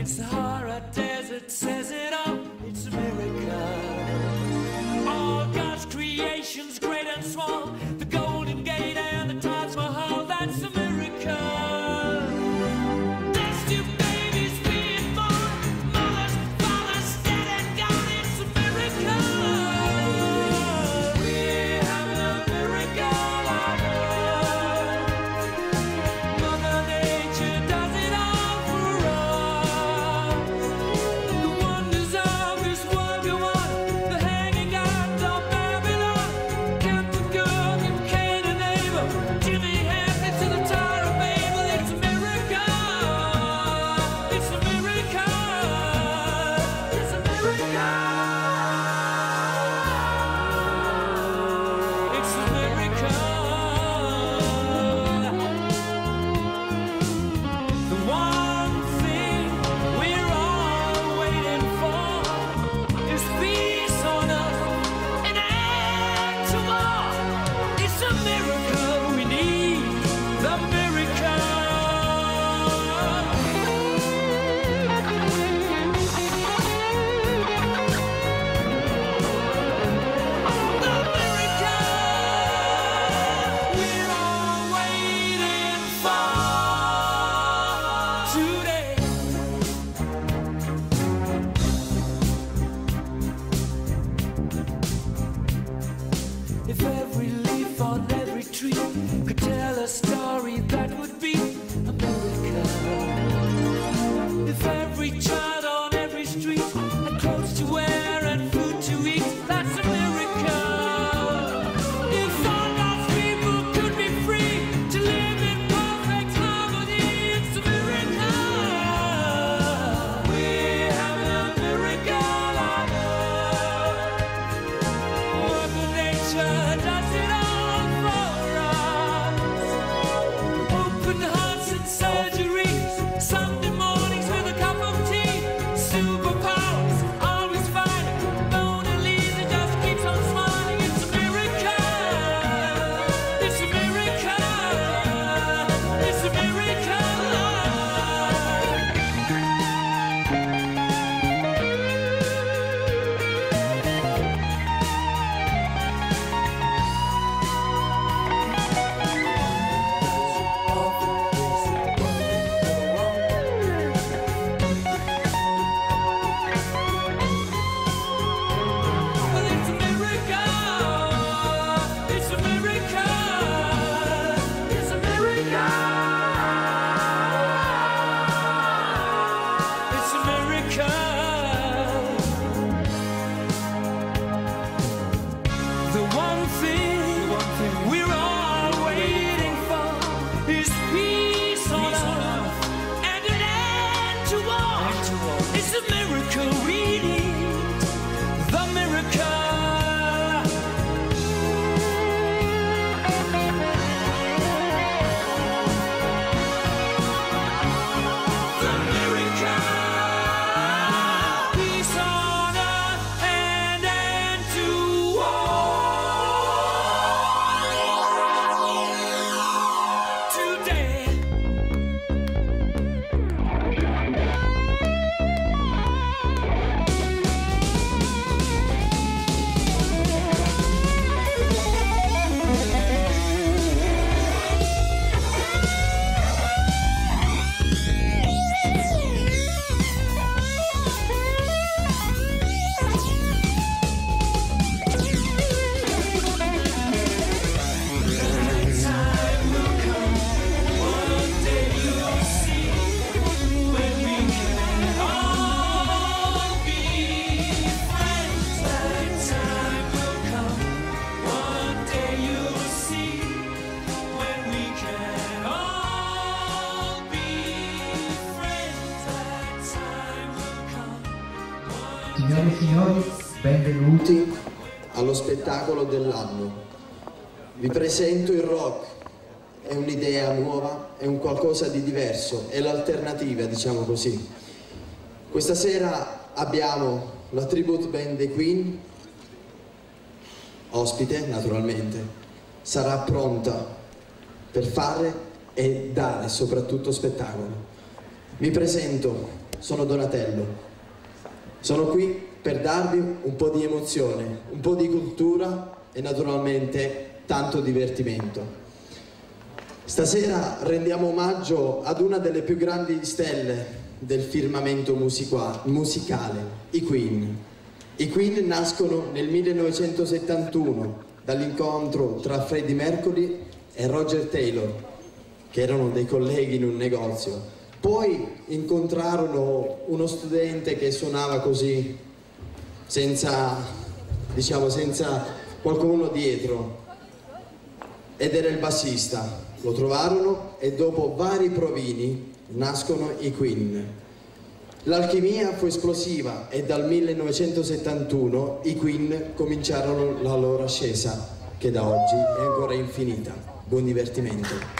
It's the Sahara Desert, says it all. It's America. All God's creations, great and small. The Golden Gate and the Taj Mahal. That's America. There's two babies being born. Mothers, fathers, dead and gone. It's America. We have an America like us. Mother Nature does it all for us. The wonders of this world go on. The hanging out of Babylon. Captain Cook and Cain and Abel. Jimmy Happy to the Tower of Babel. It's America. It's America. It's America. It's America. The one thing we're all waiting for is peace on earth and end to war. It's a miracle we need, the miracle. The miracle we're all waiting for today. If every leaf on every tree could tell a story, that would be America. If every child on every street had clothes to wear and food to eat, that's America. If all God's people could be free to live in perfect harmony, it's America. We have an America like us. Mother Nature does it all for us. Open hearts and surgeries, Sunday mornings with a cup of tea. Superpowers, always fighting. Mona Lisa just keeps on smiling. It's America. It's America. It's America. Well, it's America. It's America. It's America. It's America. The one thing we're all waiting for is peace on earth and an end to war. It's a miracle we need, the miracle. The miracle. Peace on earth and end to war. Today. Time will come, one day you'll see, when we can all be friends. That time will come, one day you'll see, when we can all be friends. That time will come, Signore e signori, benvenuti. Allo spettacolo dell'anno. Vi presento il rock. È un'idea nuova, è un qualcosa di diverso, è l'alternativa, diciamo così. Questa sera abbiamo la tribute band The Queen, ospite naturalmente, sarà pronta per fare e dare soprattutto spettacolo. Vi presento sono Donatello. Sono qui per darvi un po' di emozione, un po' di cultura e naturalmente tanto divertimento. Stasera rendiamo omaggio ad una delle più grandi stelle del firmamento musicale, i Queen. I Queen nascono nel 1971 dall'incontro tra Freddie Mercury e Roger Taylor, che erano dei colleghi in un negozio. Poi incontrarono uno studente che suonava così, senza qualcuno dietro, ed era il bassista. Lo trovarono e dopo vari provini nascono i Queen. L'alchimia fu esplosiva e dal 1971 i Queen cominciarono la loro ascesa, che da oggi è ancora infinita. Buon divertimento.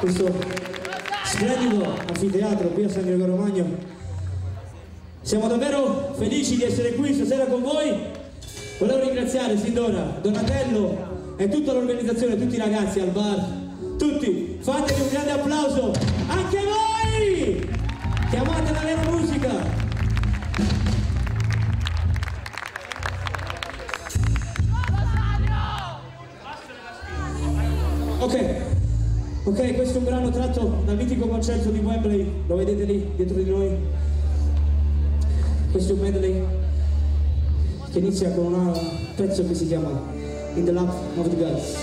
questo splendido anfiteatro qui a San Gregorio Magno. Siamo davvero felici di essere qui stasera con voi. Volevo ringraziare sin d'ora Donatello e tutta l'organizzazione, tutti i ragazzi al bar, tutti. Fatevi un grande applauso anche voi che amate la vera musica. Ok, questo è un brano tratto dal mitico concerto di Wembley, lo vedete lì dietro di noi. Questo è un medley che inizia con un pezzo che si chiama In the Lap of the Gods.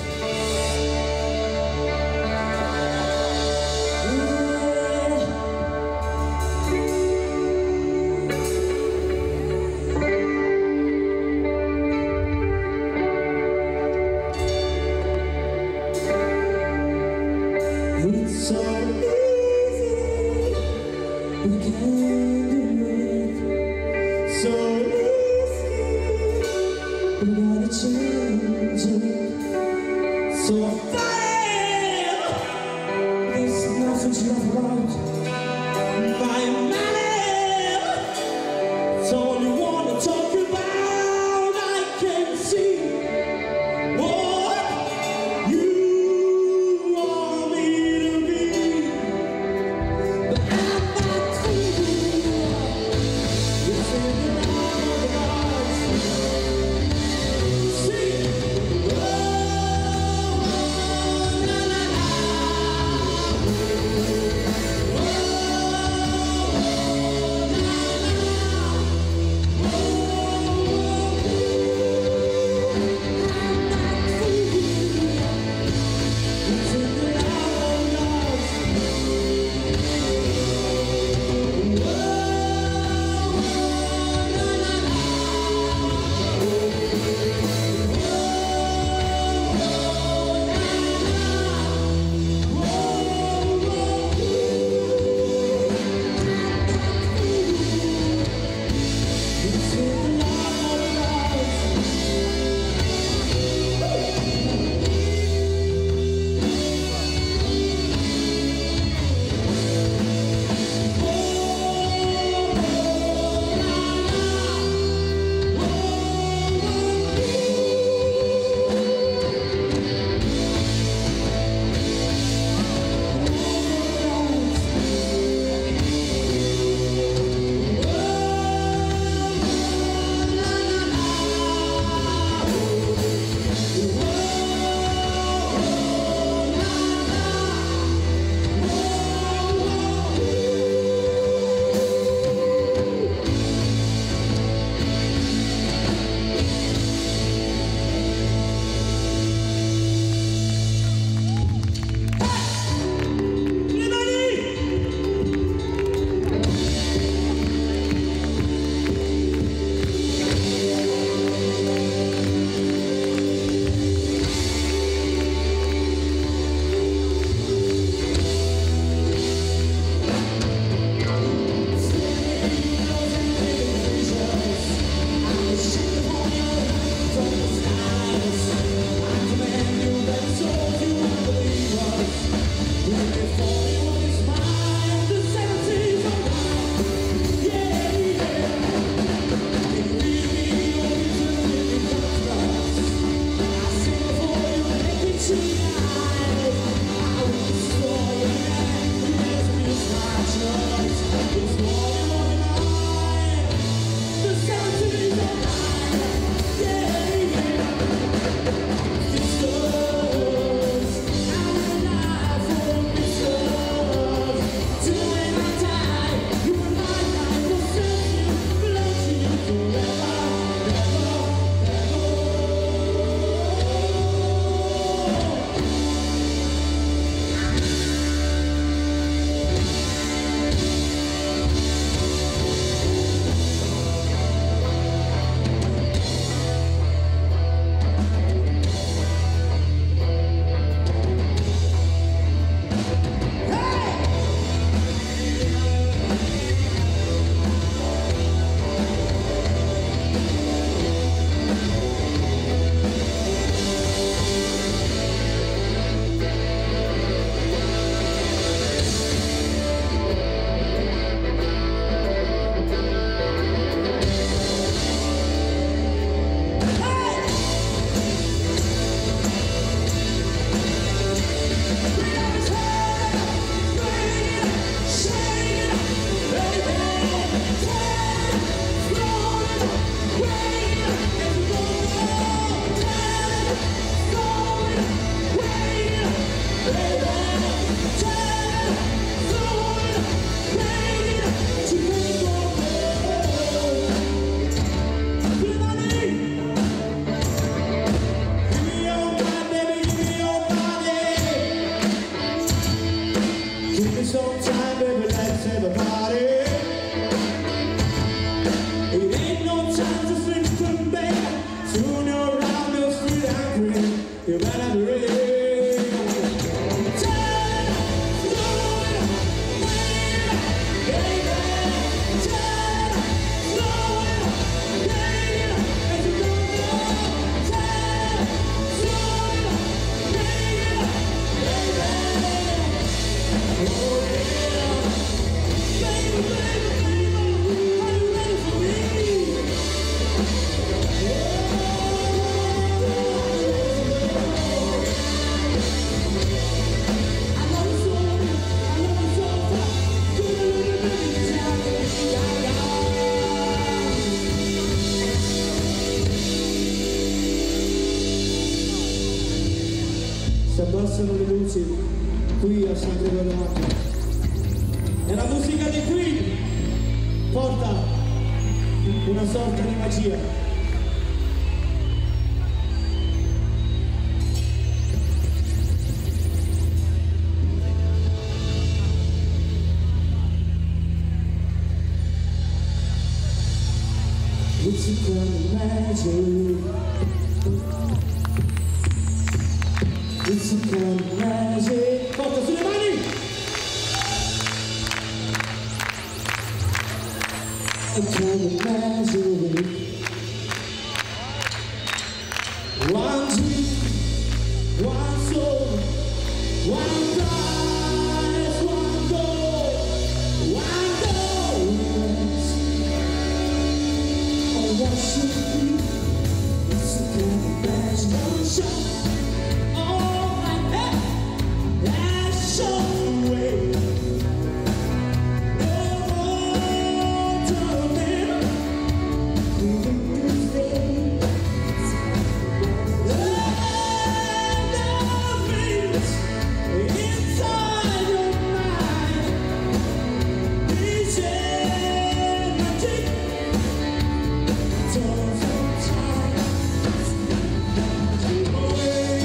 It's so easy, we can do it. So easy, we gotta change it. So fire, there's nothing to laugh about. My money, it's all you wanna talk about. I can see what you want me to be, but I'm not free. It's in the love of the gods. See, oh, la, la, la. si abbassano le luci qui a San Gregorio Magno e la musica di qui porta una sorta di magia. It's a kind of magic. It's a kind of magic. Porta sulle mani! A kind of magic. One dream, one soul, one prize, one goal, one dose. Oh, what should be? It's a kind of magic. Don't show. Oh, my head, that's show the way. Oh, darling, moving through space. And the dreams inside your mind. These magic doors of time.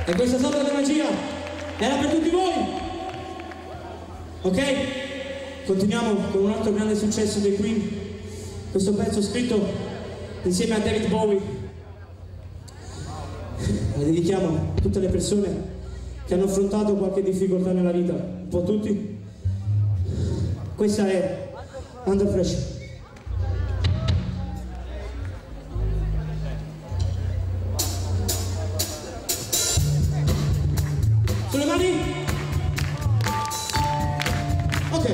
E questa sorta di magia era per tutti voi. Ok? Continuiamo con un altro grande successo dei Queen. Questo pezzo scritto insieme a David Bowie. Lo dedichiamo a tutte le persone che hanno affrontato qualche difficoltà nella vita. Un po' tutti. Questa è Under Pressure. Sulle mani? Ok.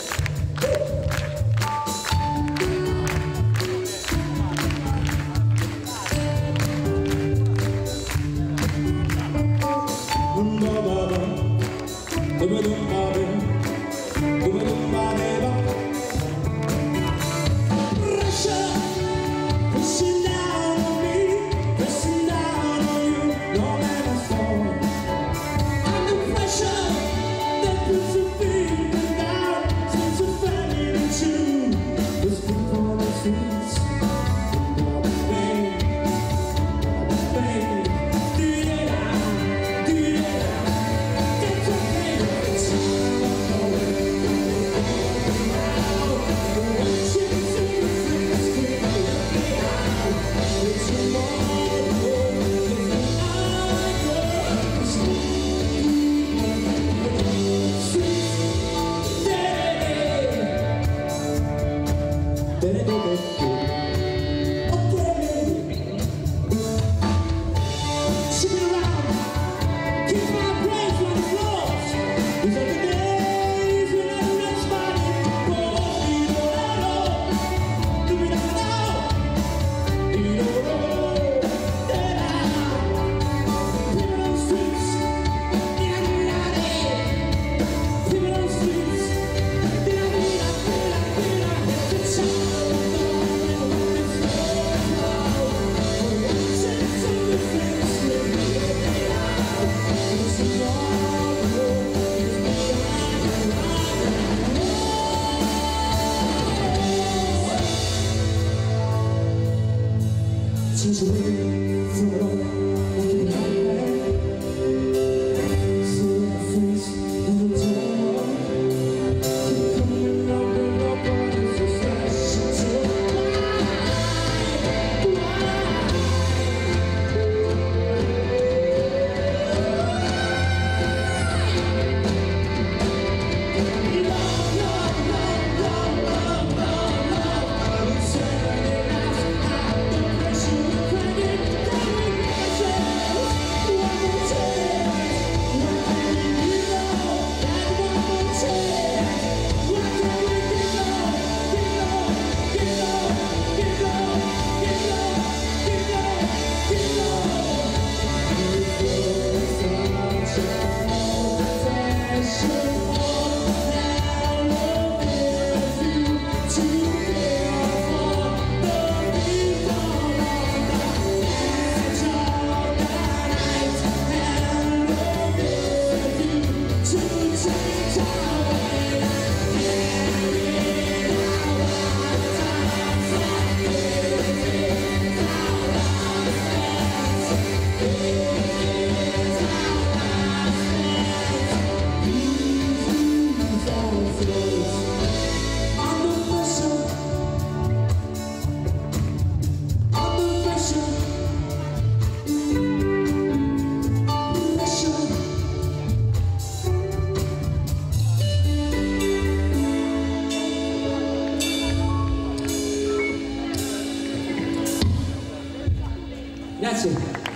Grazie.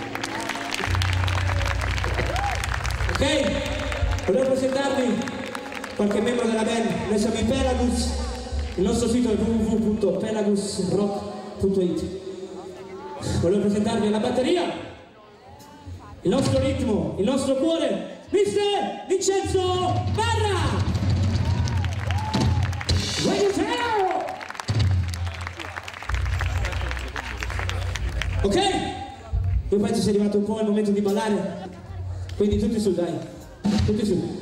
Ok, volevo presentarvi qualche membro della band. Noi siamo i Pelagus, il nostro sito è www.pelagusrock.it. Volevo presentarvi alla batteria, il nostro ritmo, il nostro cuore, Mr. Vincenzo Barra! Ok? Io penso sia arrivato un po' il momento di ballare, quindi tutti su, dai, tutti su.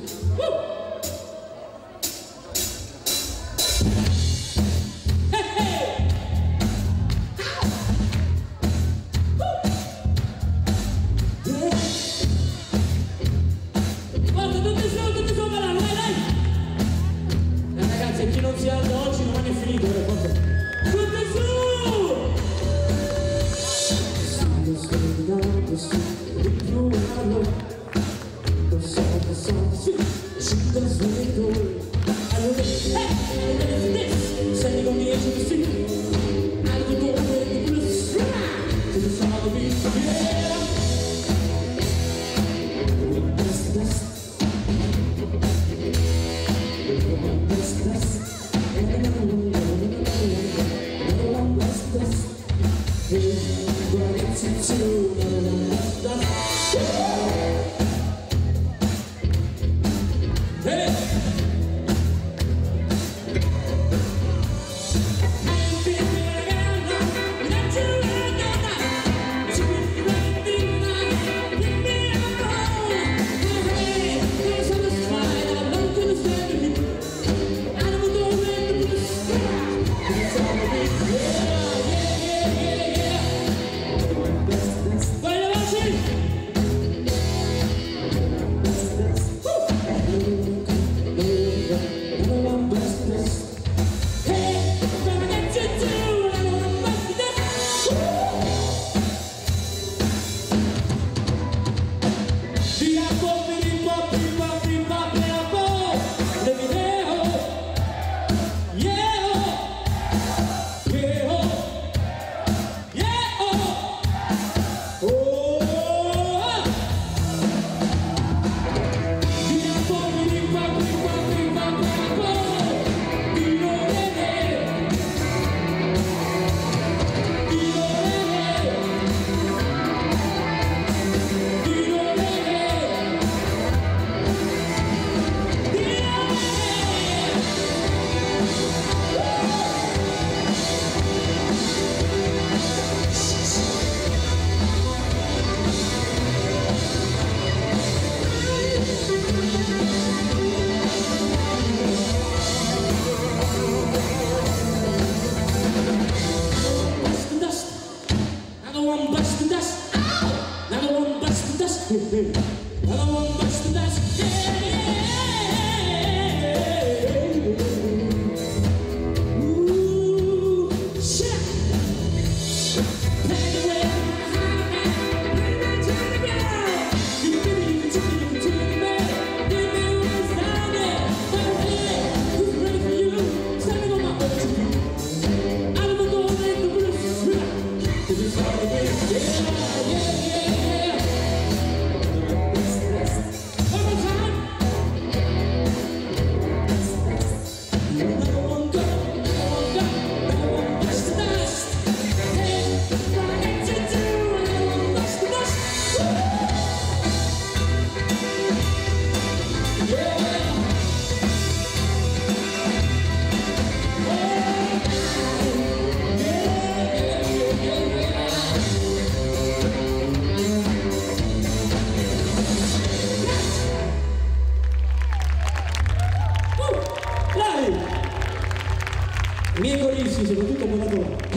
miei coristi, soprattutto buona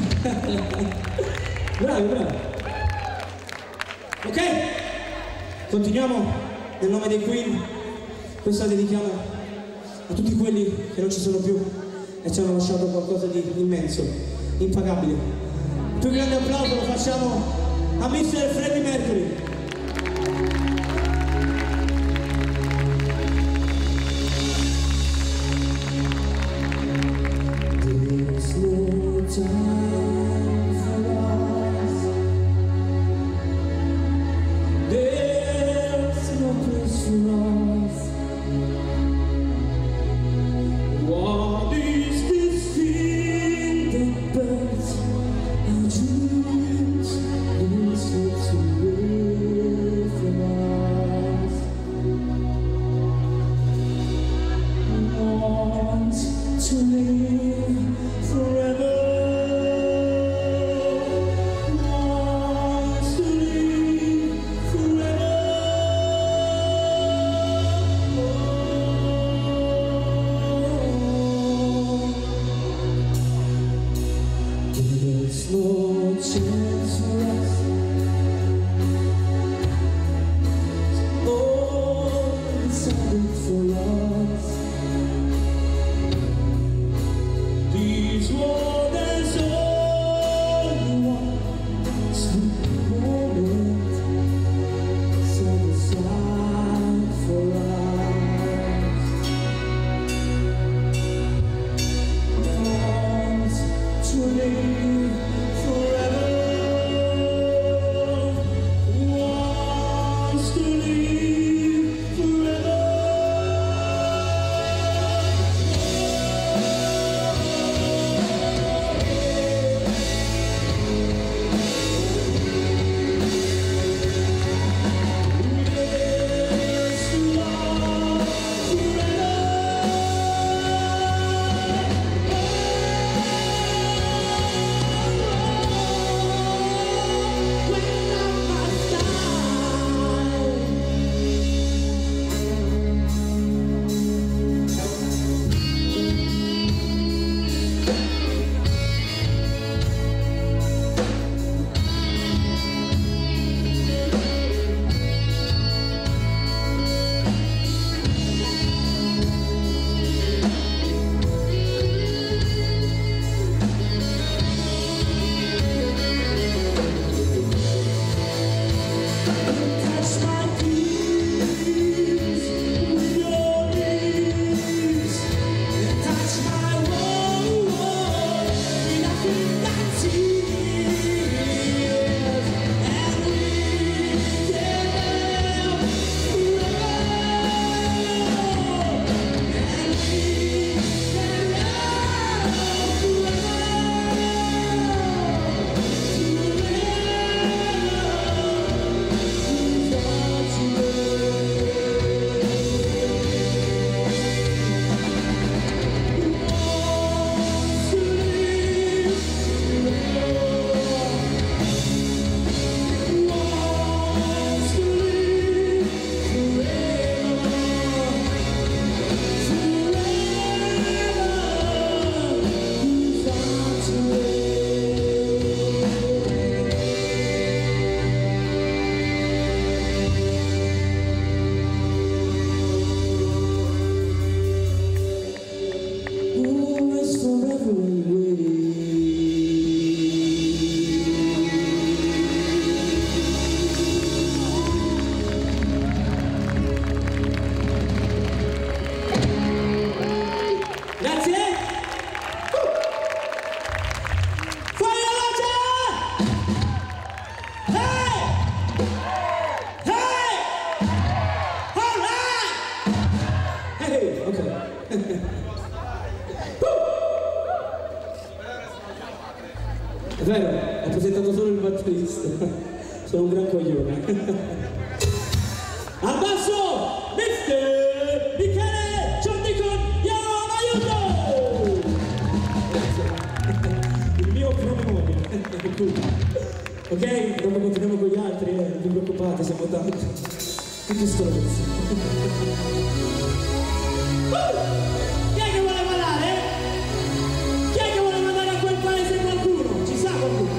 tua. Bravi, bravi. Ok? Continuiamo nel nome dei Queen. Questa la dedichiamo a tutti quelli che non ci sono più e ci hanno lasciato qualcosa di immenso, impagabile. Il più grande applauso lo facciamo a Mr. Freddie Mercury. Our dreams, listen to me. Vero, ho presentato solo il batterista. Sono un gran coglione. Al basso, Mister Michele Ciondicon, aiuto! Il mio promemoria. Ok? Dopo continuiamo con gli altri, non vi preoccupate, siamo tanti. Tutti stronzi. Chi è che vuole ballare? Chi è che vuole mandare a quel paese qualcuno? Ci sa qualcuno?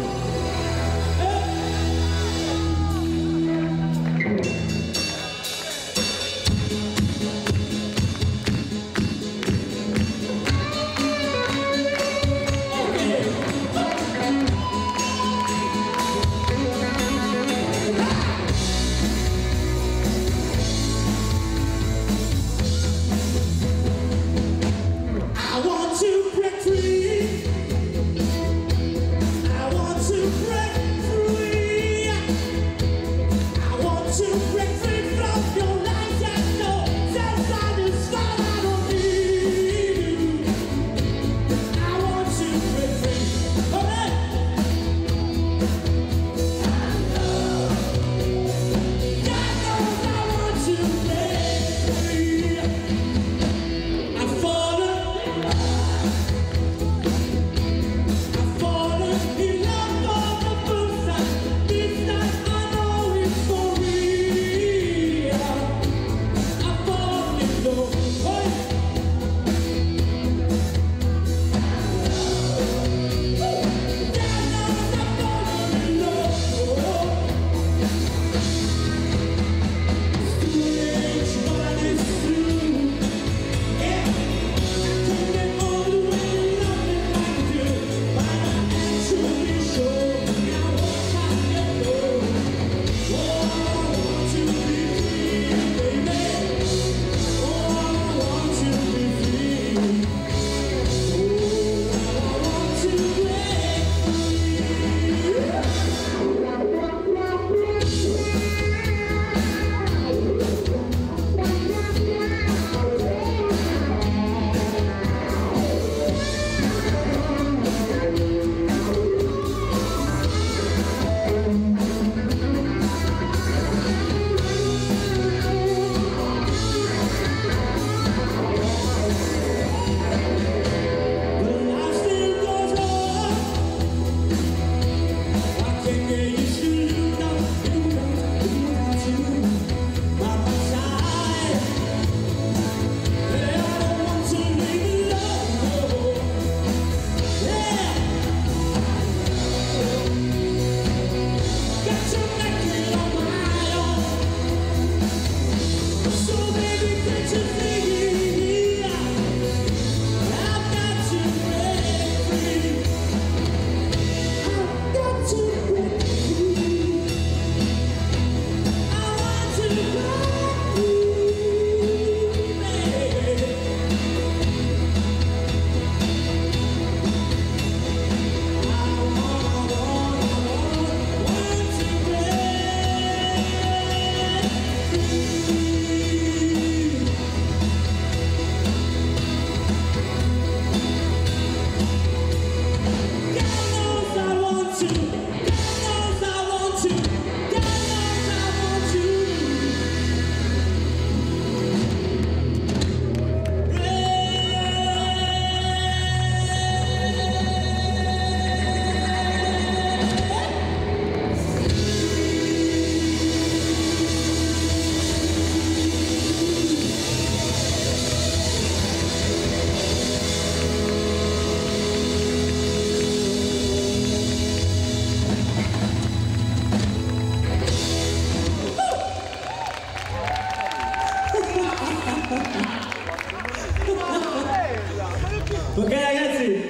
Ok ragazzi,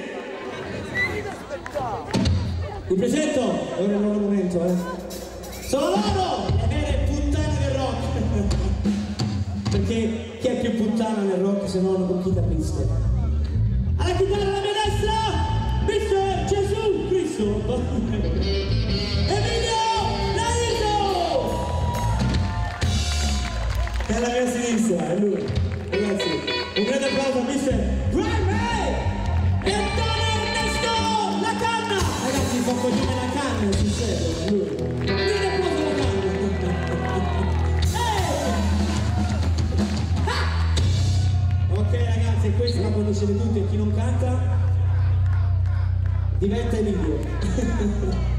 vi presento, ora è il loro momento, sono loro, le vere puttane del rock. Perché chi è più puttana nel rock se non un chitarrista? Alla chitarra alla mia destra, Mister Gesù Cristo, Emilio Laito! E alla mia sinistra, è lui, ragazzi, un grande applauso a Mister Ray Ray! E Antonio Ernesto La Canna! Ragazzi, poco piacere tutti e chi non canta diventa Emilio.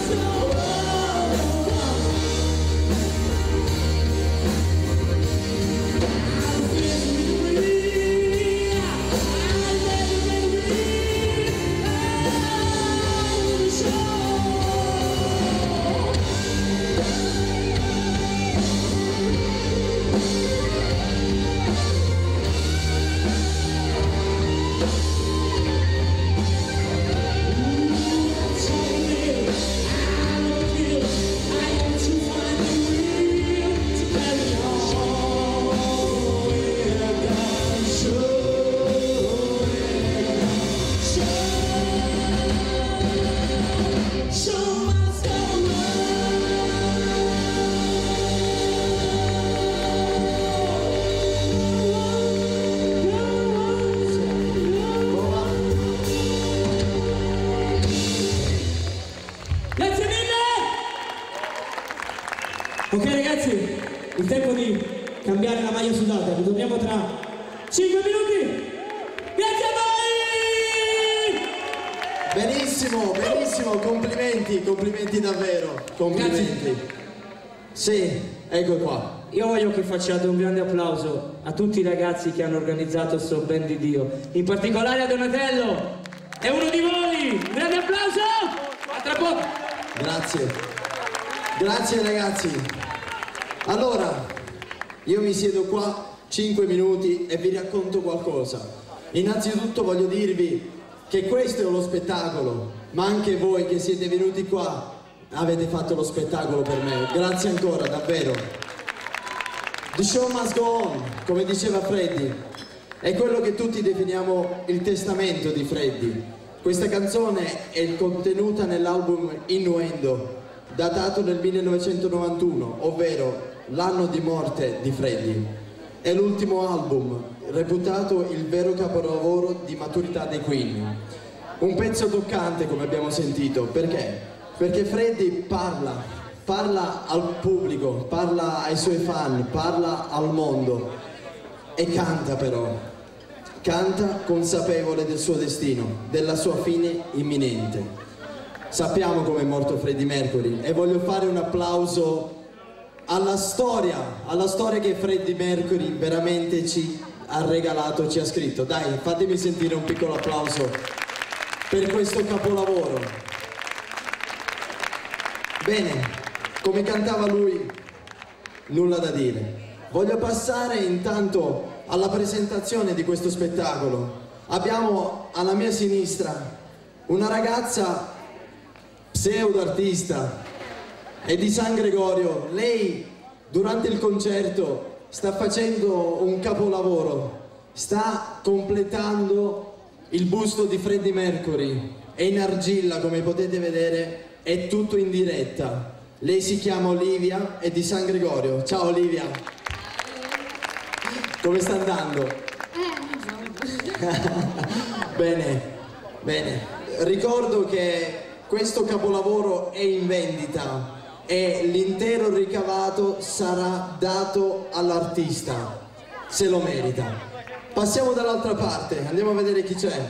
Ok ragazzi, il tempo di cambiare la maglia sudata, ritorniamo tra 5 minuti. Grazie a voi! Benissimo, benissimo, complimenti davvero, complimenti. Grazie. Sì, ecco qua. Io voglio che facciate un grande applauso a tutti i ragazzi che hanno organizzato sto ben di Dio, in particolare a Donatello, è uno di voi! Un grande applauso! A tra poco! Grazie ragazzi. Allora, io mi siedo qua 5 minuti e vi racconto qualcosa. Innanzitutto voglio dirvi che questo è uno spettacolo, ma anche voi che siete venuti qua avete fatto lo spettacolo per me. Grazie ancora, davvero. The show must go on, come diceva Freddy. È quello che tutti definiamo il testamento di Freddy. Questa canzone è contenuta nell'album Innuendo, datato nel 1991, ovvero l'anno di morte di Freddy. È l'ultimo album, reputato il vero capolavoro di maturità dei Queen. Un pezzo toccante, come abbiamo sentito, perché? Perché Freddy parla al pubblico, parla ai suoi fan, parla al mondo e canta però. Canta consapevole del suo destino, della sua fine imminente. Sappiamo come è morto Freddie Mercury e voglio fare un applauso alla storia che Freddie Mercury veramente ci ha regalato, ci ha scritto. Dai, fatemi sentire un piccolo applauso per questo capolavoro. Bene, come cantava lui, nulla da dire. Voglio passare intanto alla presentazione di questo spettacolo. Abbiamo alla mia sinistra una ragazza pseudo artista, è di San Gregorio. Lei durante il concerto sta facendo un capolavoro, sta completando il busto di Freddie Mercury, è in argilla come potete vedere, è tutto in diretta. Lei si chiama Olivia, è di San Gregorio. Ciao Olivia, come sta andando? Bene, bene. Ricordo che questo capolavoro è in vendita e l'intero ricavato sarà dato all'artista, se lo merita. Passiamo dall'altra parte, andiamo a vedere chi c'è.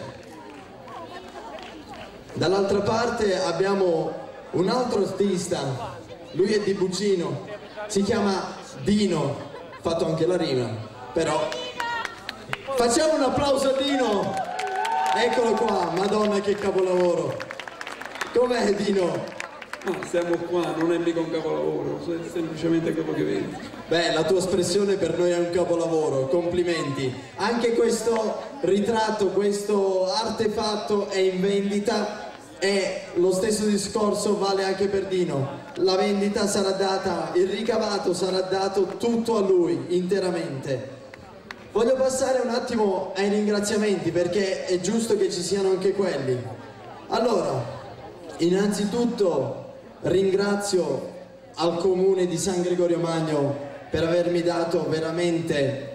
Dall'altra parte abbiamo un altro artista, lui è di Bucino, si chiama Dino, fatto anche la rima, però facciamo un applauso a Dino, eccolo qua, madonna che capolavoro. Com'è Dino? No, siamo qua, non è mica un capolavoro, è semplicemente quello che vedi. Beh, la tua espressione per noi è un capolavoro, complimenti. Anche questo ritratto, questo artefatto è in vendita e lo stesso discorso vale anche per Dino. La vendita sarà data, il ricavato sarà dato tutto a lui, interamente. Voglio passare un attimo ai ringraziamenti perché è giusto che ci siano anche quelli. Allora, innanzitutto ringrazio al comune di San Gregorio Magno per avermi dato veramente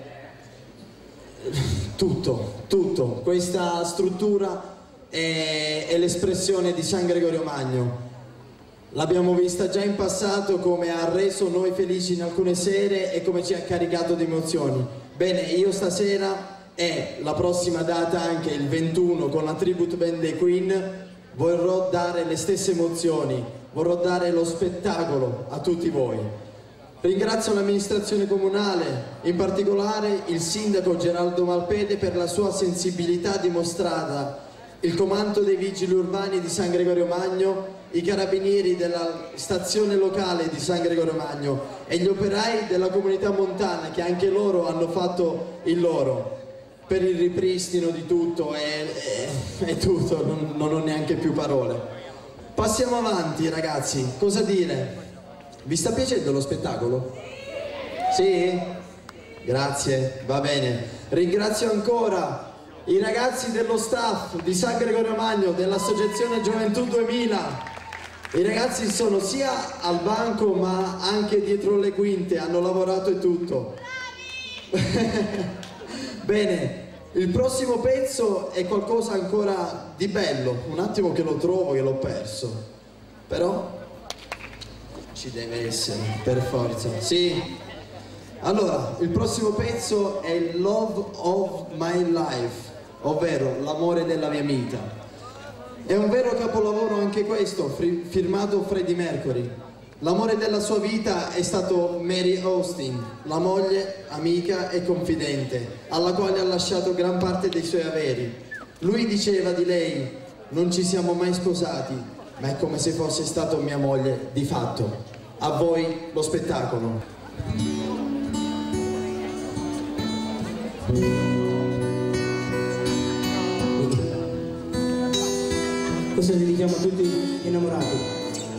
tutto. Questa struttura è l'espressione di San Gregorio Magno. L'abbiamo vista già in passato come ha reso noi felici in alcune sere e come ci ha caricato di emozioni. Bene, io stasera e la prossima data anche il 21 con la tribute band dei Queen vorrò dare le stesse emozioni vorrò dare lo spettacolo a tutti voi. Ringrazio l'amministrazione comunale, in particolare il sindaco Geraldo Malpede per la sua sensibilità dimostrata, il comando dei vigili urbani di San Gregorio Magno, i carabinieri della stazione locale di San Gregorio Magno e gli operai della comunità montana che anche loro hanno fatto il loro per il ripristino di tutto e tutto, non ho neanche più parole. Passiamo avanti ragazzi, cosa dire? Vi sta piacendo lo spettacolo? Sì? Grazie, va bene. Ringrazio ancora i ragazzi dello staff di San Gregorio Magno, dell'Associazione Gioventù 2000. I ragazzi sono sia al banco ma anche dietro le quinte, hanno lavorato e tutto. Bene, il prossimo pezzo è qualcosa ancora di bello. Un attimo che lo trovo, che l'ho perso. Però ci deve essere, per forza. Sì. Allora, il prossimo pezzo è Love of My Life, ovvero l'amore della mia vita. È un vero capolavoro anche questo, firmato Freddie Mercury. L'amore della sua vita è stato Mary Austin, la moglie, amica e confidente, alla quale ha lasciato gran parte dei suoi averi. Lui diceva di lei: non ci siamo mai sposati, ma è come se fosse stato mia moglie di fatto. A voi lo spettacolo. Questo dedichiamo a tutti gli innamorati.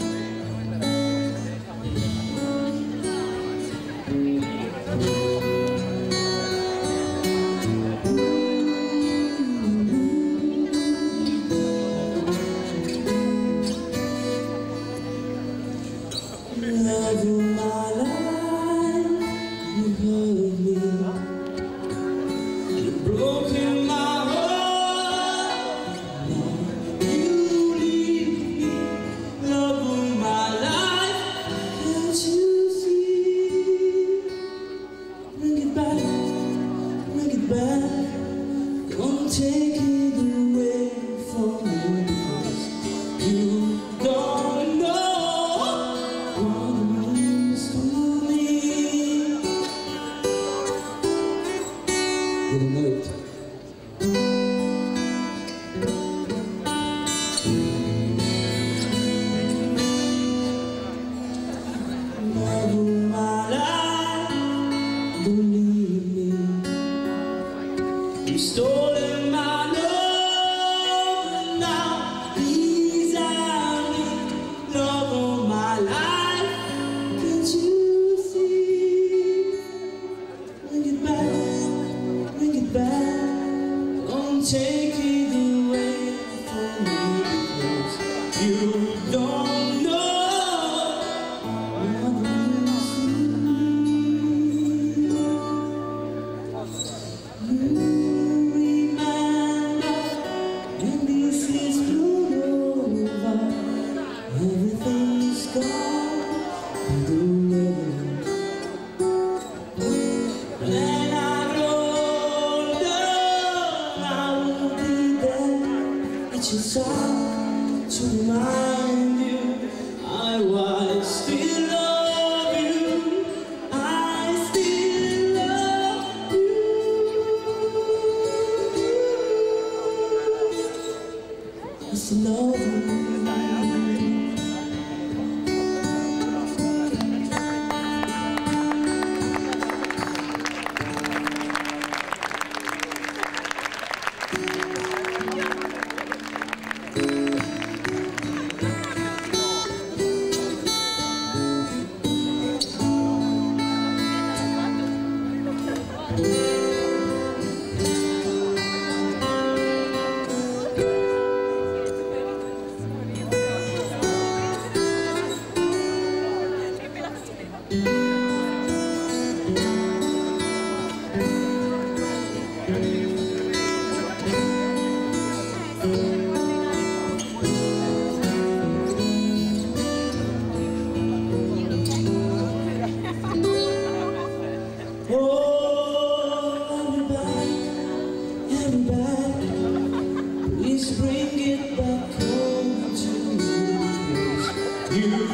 Love of my life, you hurt me, you broke in my heart, you leave me. Love of my life, can't you see? Bring it back, don't take it away from me, because you don't know what it means to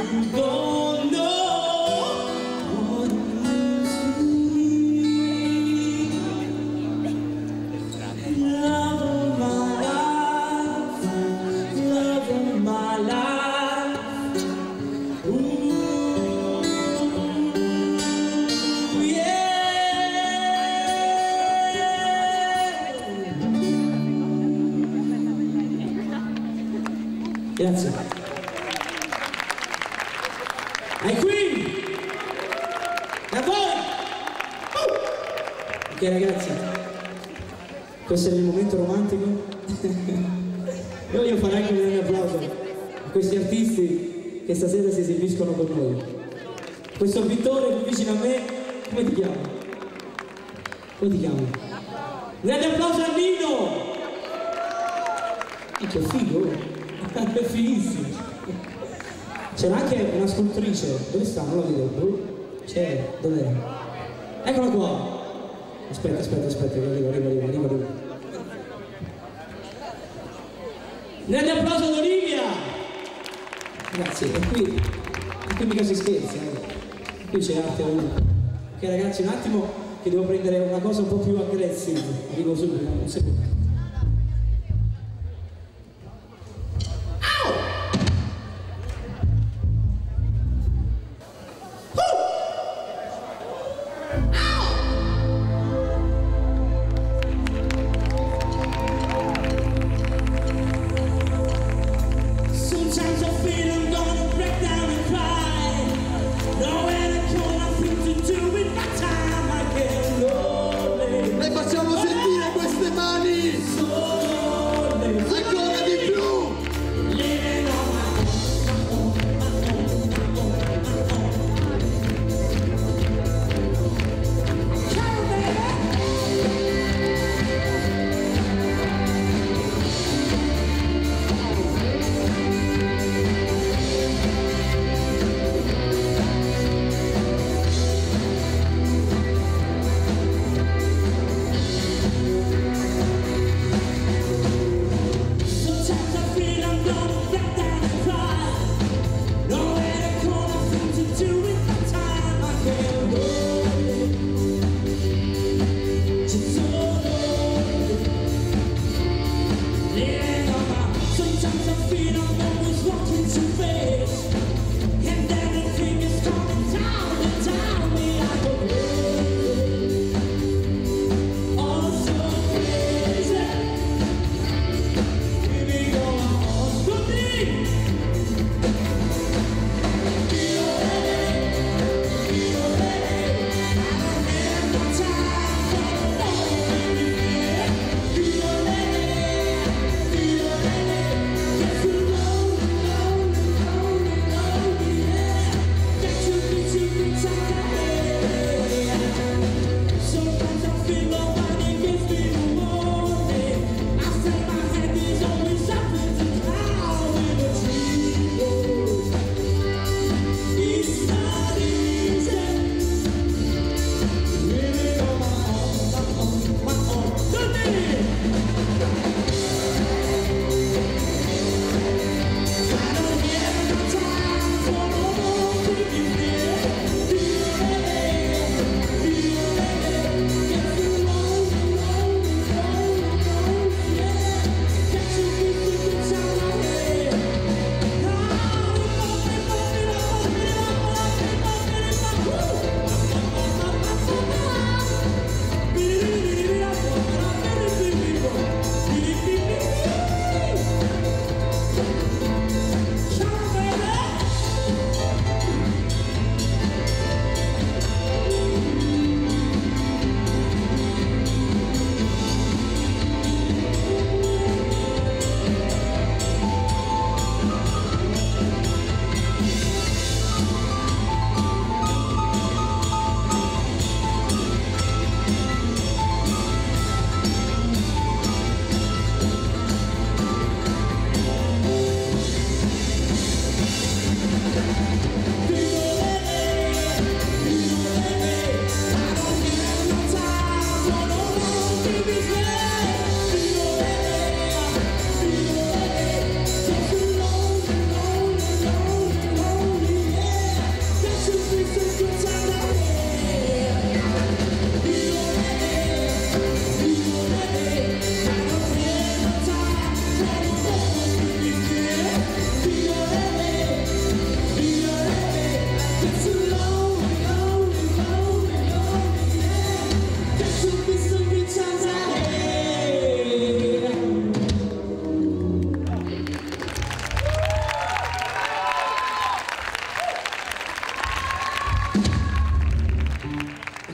don't know what you see. Love of my life, love of my life. Ooh, yeah. Grazie. Ai Queen! E a voi! Ok ragazzi, questo è il momento romantico. Io voglio fare anche un grande applauso a questi artisti che stasera si esibiscono con noi. Questo pittore qui vicino a me, come ti chiami? Come ti chiami? Un grande applauso a Nino! Che figo! È fighissimo! C'era anche una scultrice, dove sta? Non la vedo. C'è, dov'è? Eccola qua! Aspetta, che arrivo. Grande applauso ad Olivia! Grazie, e qui mica si scherza, qui c'è arte ovunque. Ok ragazzi, un attimo che devo prendere una cosa un po' più aggressiva. Arrivo subito, un secondo. E facciamo sentire queste mani!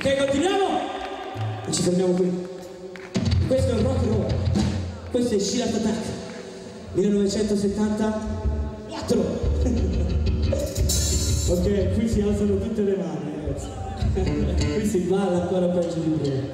Ok, continuiamo e ci fermiamo qui. Questo è il rock and roll, questo è Shirat Attack 1974. Ok, qui si alzano tutte le mani, ragazzi. Qui si balla ancora peggio di prima.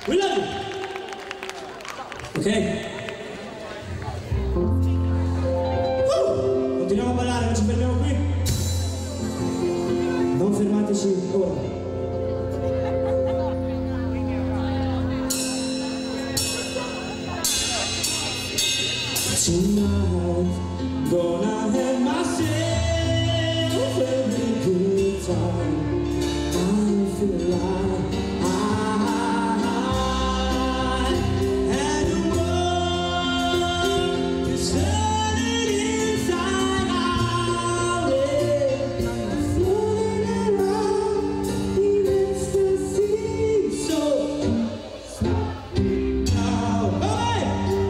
We love you. Ok? Continuiamo a ballare, non ci fermiamo qui. Non fermateci ora. Tonight, gonna have myself a really good time. I feel like I had the world is turning inside out. I'm floating around in ecstasy. So now, hey!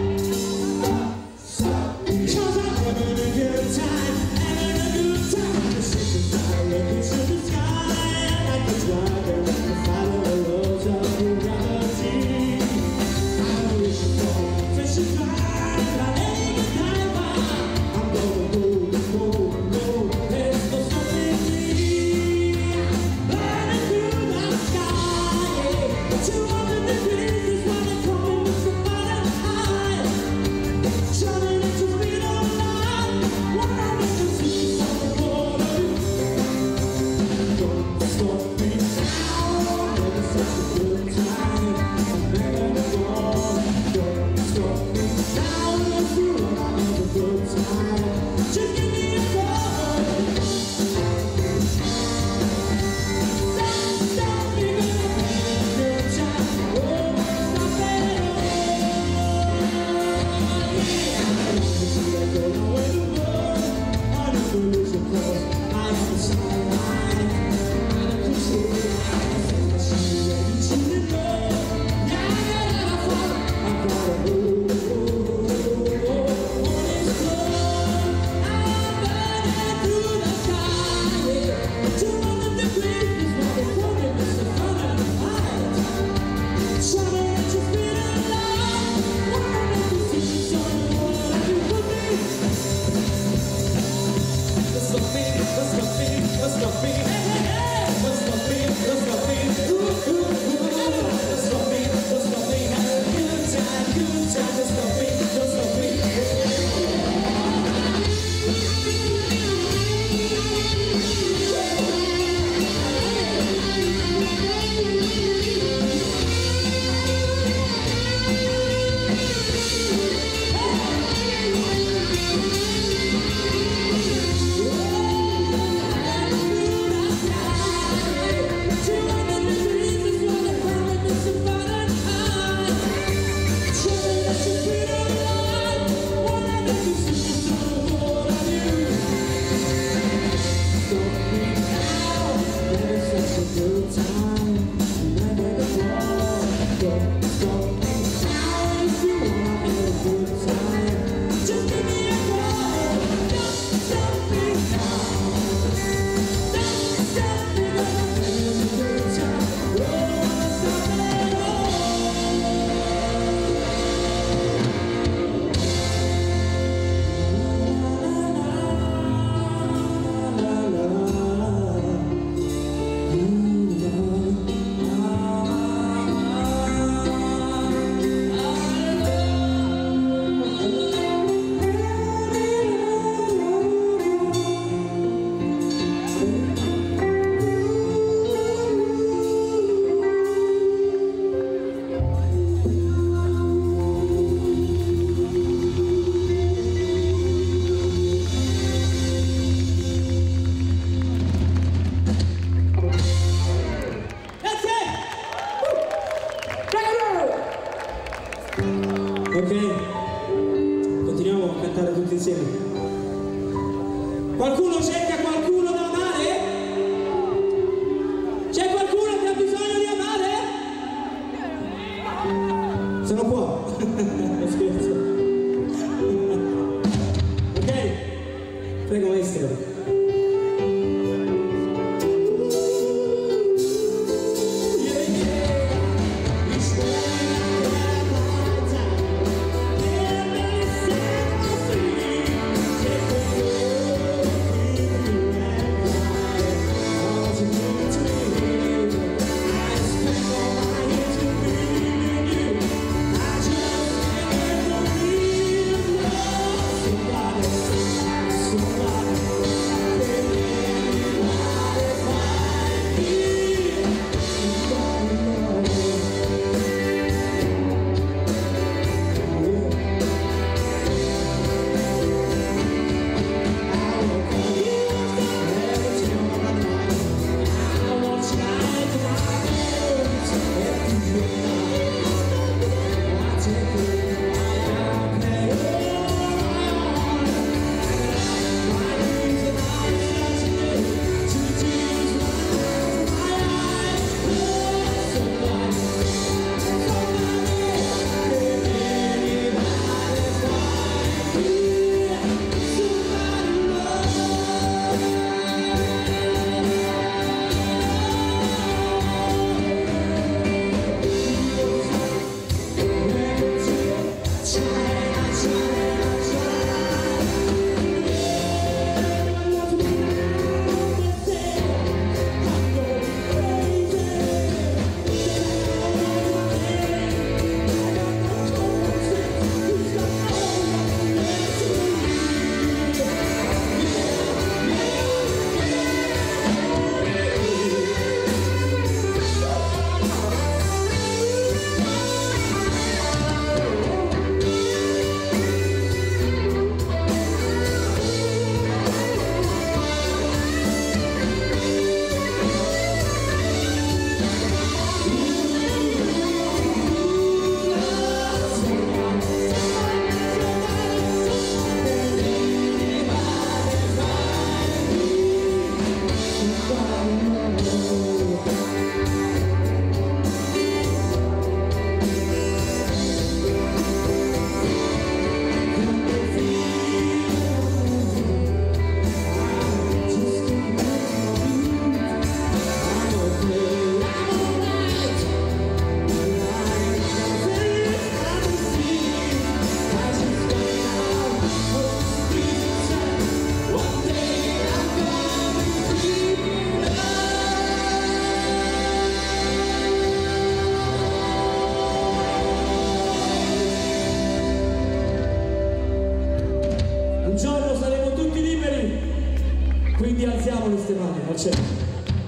Cause I'm having a good time, having a good time. The secret fire looking to the sky, like a dragon, follow the laws of gravity. I'm wishing for fresh and fire, like any diver. I'm gonna go, there's no stopping me. Burning through the sky, 200 degrees is what they call me, Mr. Fahrenheit. Shining at your feet all night, what I need to see is on the border. Don't stop me now, never such a good time. I'm never gone. Don't stop me now, if you want to have a good time. Just give me a call. Don't stop me, gonna have a good time. Oh, stop it. Ok, continuiamo a cantare tutti insieme. Qualcuno cerca qualcuno da amare? C'è qualcuno che ha bisogno di amare? Se non può. Scherzo. Ok, prego maestro. c'è.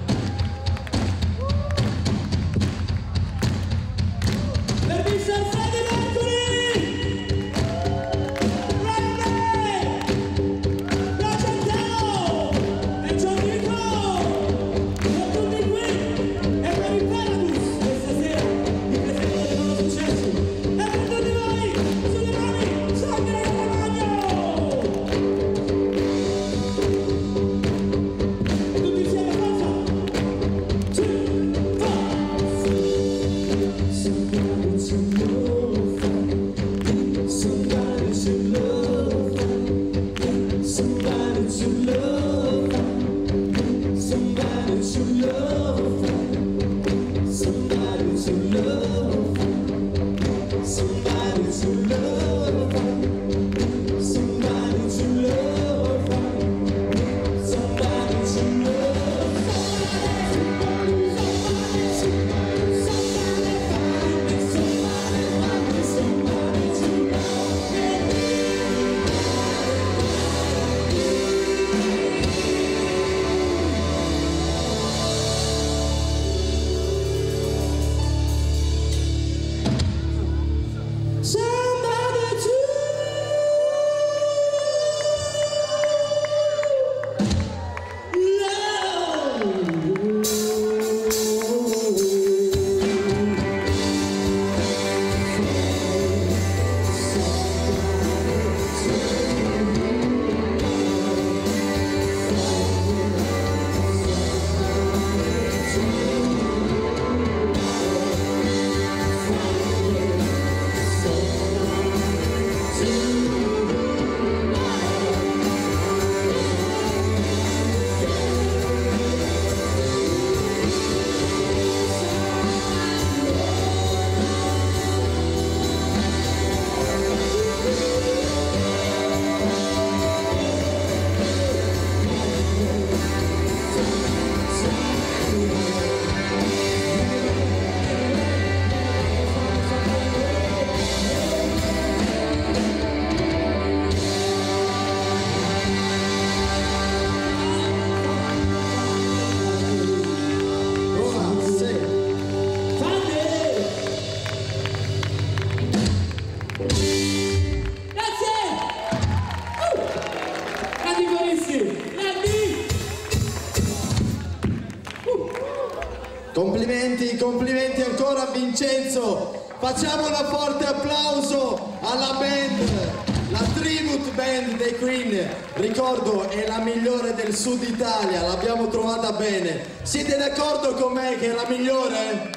Complimenti ancora a Vincenzo. Facciamo un forte applauso alla band, la tribute band dei Queen. Ricordo, è la migliore del Sud Italia, l'abbiamo trovata bene. Siete d'accordo con me che è la migliore?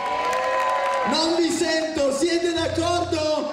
Non vi sento, siete d'accordo?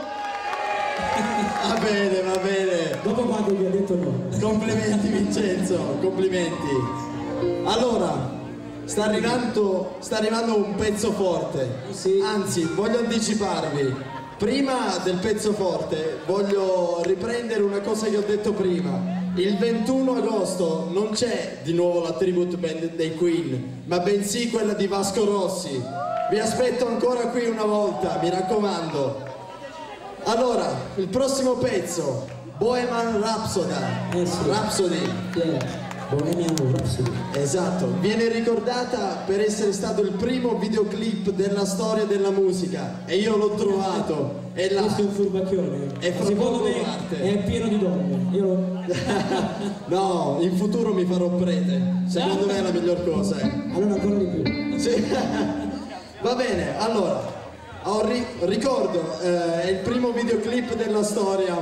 Va bene, va bene. Dopo quando vi ha detto no. Complimenti Vincenzo, complimenti. Allora, sta arrivando un pezzo forte. Sì. Anzi, voglio anticiparvi. Prima del pezzo forte voglio riprendere una cosa che ho detto prima. Il 21 agosto non c'è di nuovo la tribute band dei Queen, ma bensì quella di Vasco Rossi. Vi aspetto ancora qui una volta, mi raccomando. Allora, il prossimo pezzo, Bohemian Rhapsody. Sì. Rhapsody. Yeah. Bohemian Rhapsody. Esatto, viene ricordata per essere stato il primo videoclip della storia della musica e io l'ho trovato. È là. Questo è un furbacchione. E fra secondo poco me parte. è pieno di donne. Io... No, in futuro mi farò prete. Secondo me è la miglior cosa. Allora ancora di più. Sì. Va bene, allora ricordo, è il primo videoclip della storia.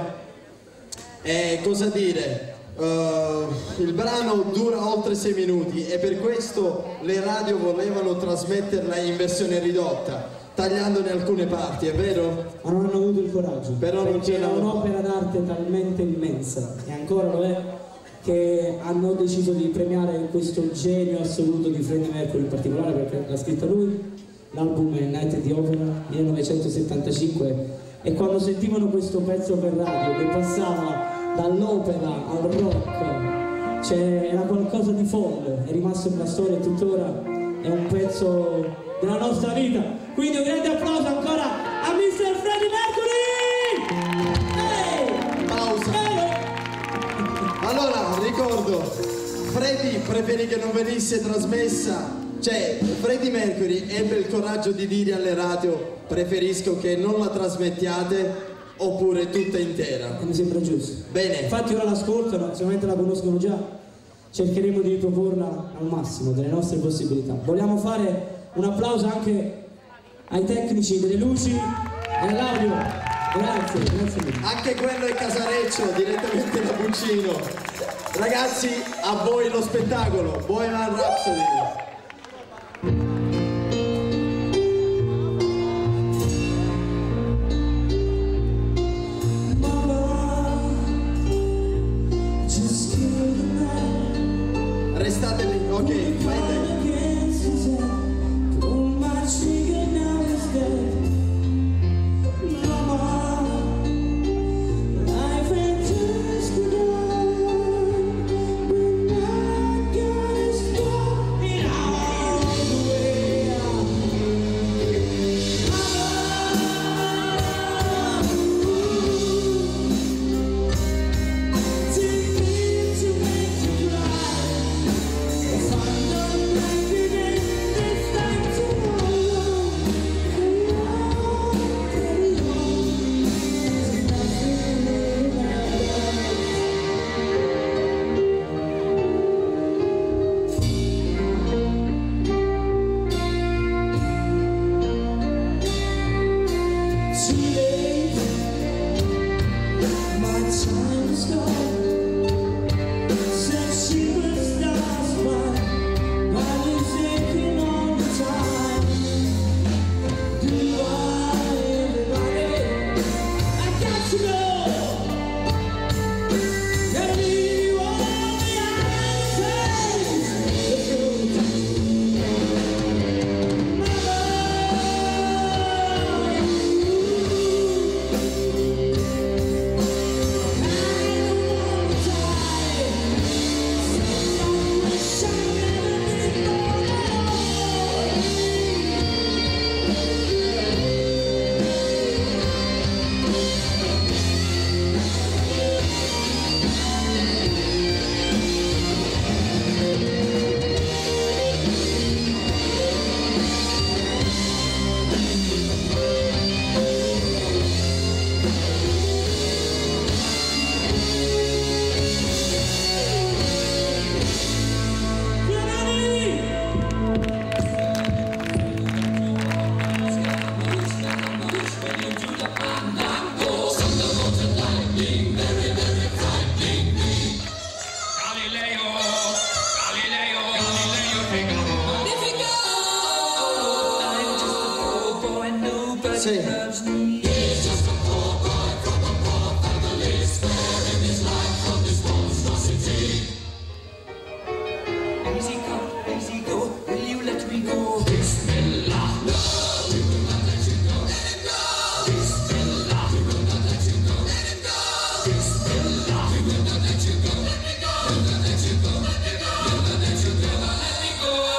Cosa dire? Il brano dura oltre 6 minuti e per questo le radio volevano trasmetterla in versione ridotta, tagliandone alcune parti, è vero? Ma non hanno avuto il coraggio, Però non perché ce era l'hanno un'opera d'arte talmente immensa, e ancora lo è, che hanno deciso di premiare questo genio assoluto di Freddie Mercury in particolare, perché l'ha scritta lui. L'album è Night at the Opera 1975, e quando sentivano questo pezzo per radio che passava dall'opera al rock, cioè era qualcosa di folle, è rimasto nella storia e tuttora è un pezzo della nostra vita. Quindi un grande applauso ancora a Mr. Freddie Mercury! Hey! Pausa. Allora, ricordo, Freddie preferì che non venisse trasmessa, cioè Freddie Mercury ebbe il coraggio di dire alle radio: preferisco che non la trasmettiate oppure tutta intera. Mi sembra giusto. Bene. Infatti ora l'ascoltano, sicuramente la conoscono già, cercheremo di riproporla al massimo delle nostre possibilità. Vogliamo fare un applauso anche ai tecnici delle luci e all'audio. Grazie, grazie mille. Anche quello è Casareccio, direttamente da Puccino. Ragazzi, a voi lo spettacolo, Bohemian Rhapsody. Restate lì, ok, fai te.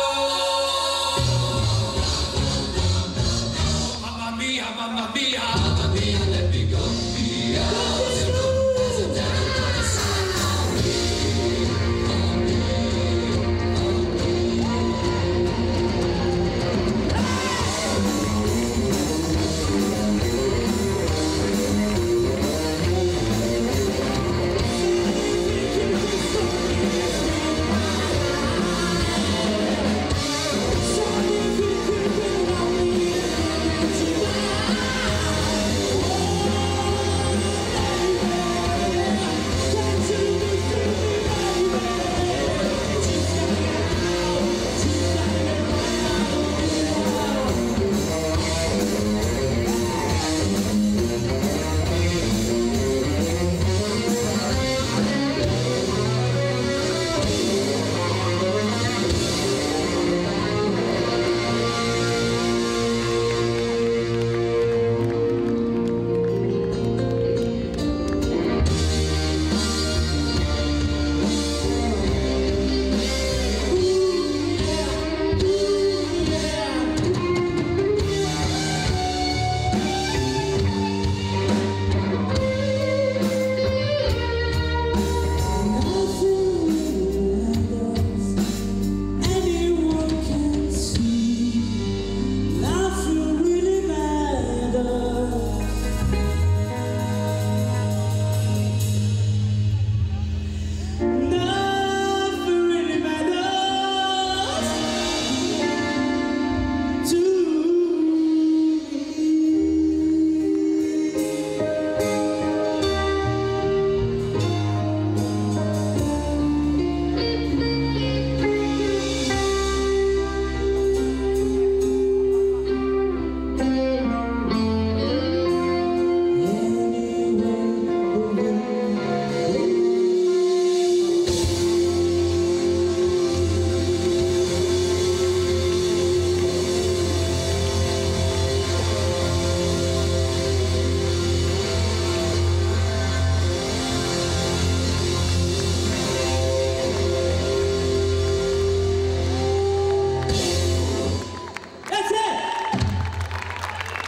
Mamma mia,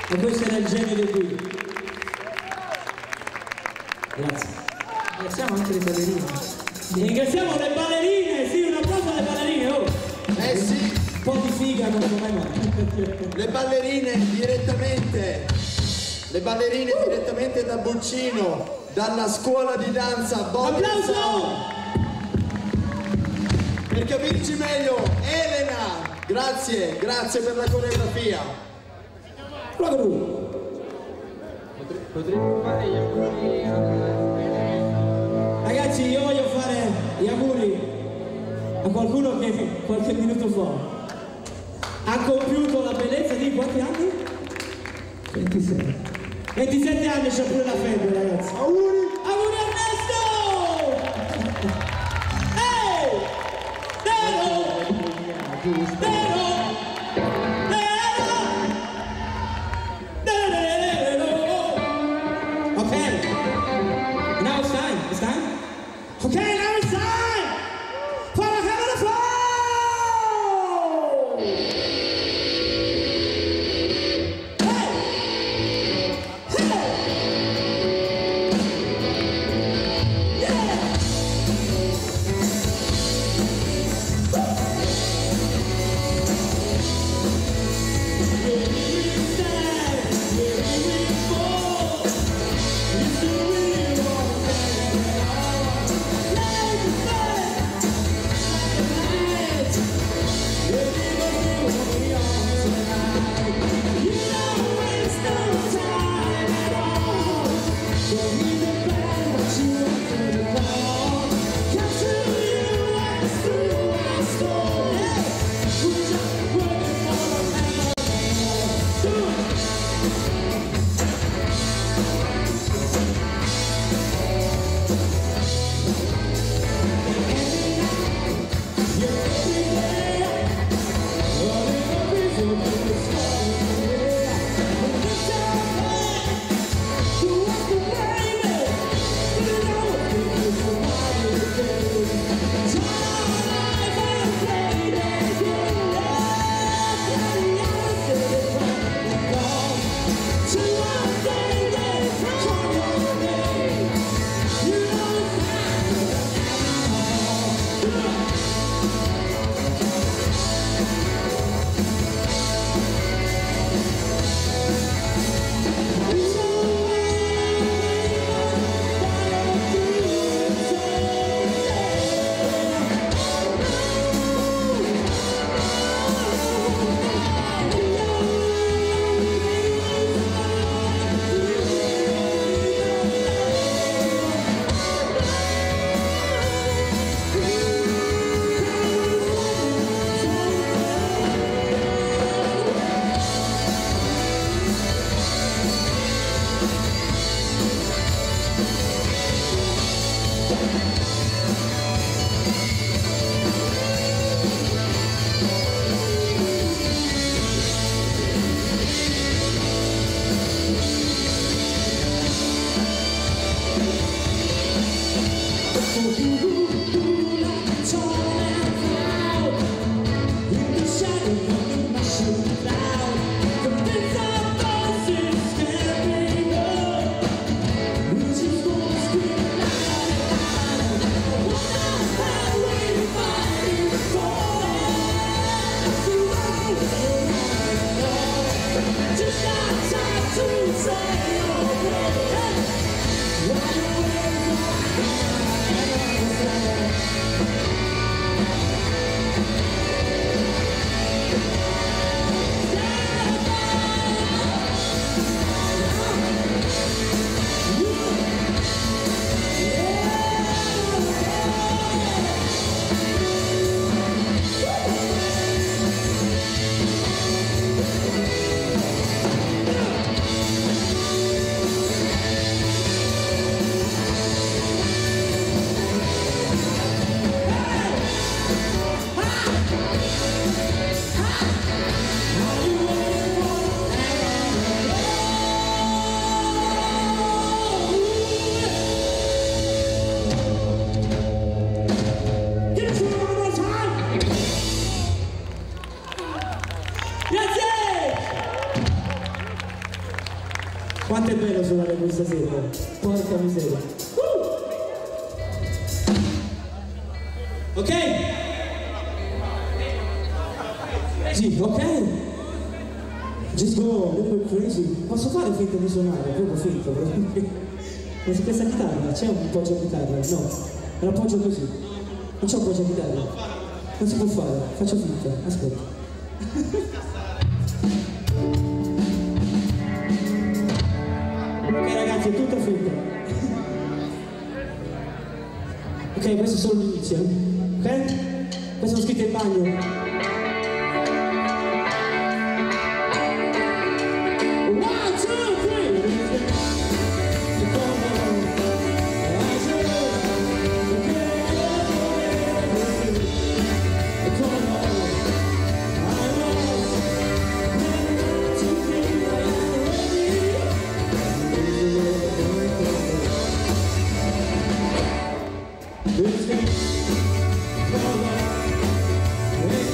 Ma questo era il genio del video. Grazie. Ringraziamo anche le ballerine. Ringraziamo le ballerine, sì, un applauso alle ballerine, oh! Eh sì, Un po' di figa non come mai. le ballerine direttamente da Buccino, dalla scuola di danza Body Applauso! Sound. Per capirci meglio, Elena, grazie per la coreografia. Ragazzi, io voglio fare gli auguri a qualcuno che qualche minuto fa ha compiuto la bellezza di quanti anni? 27. 27 anni, c'è pure la febbre, ragazzi. Auguri! Auguri Ernesto! Ehi! Nero! Nero! Okay. Now it's time. It's time. Okay, now it's time for the Heaven of Flow! Hey! Hey! Quanto è bello suonare questa sera, porca miseria. Ok? Sì, ok? Just go, a little bit crazy. Posso fare finta di suonare? Proprio finta, questa chitarra, c'è un appoggio a chitarra? No, me l'appoggio così. Non c'è un appoggio a chitarra. Non si può fare, faccio finta, aspetta. Ok ragazzi, è tutto finta. Ok, questo è solo l'inizio. Ok? Questo l'ho scritto in bagno. It's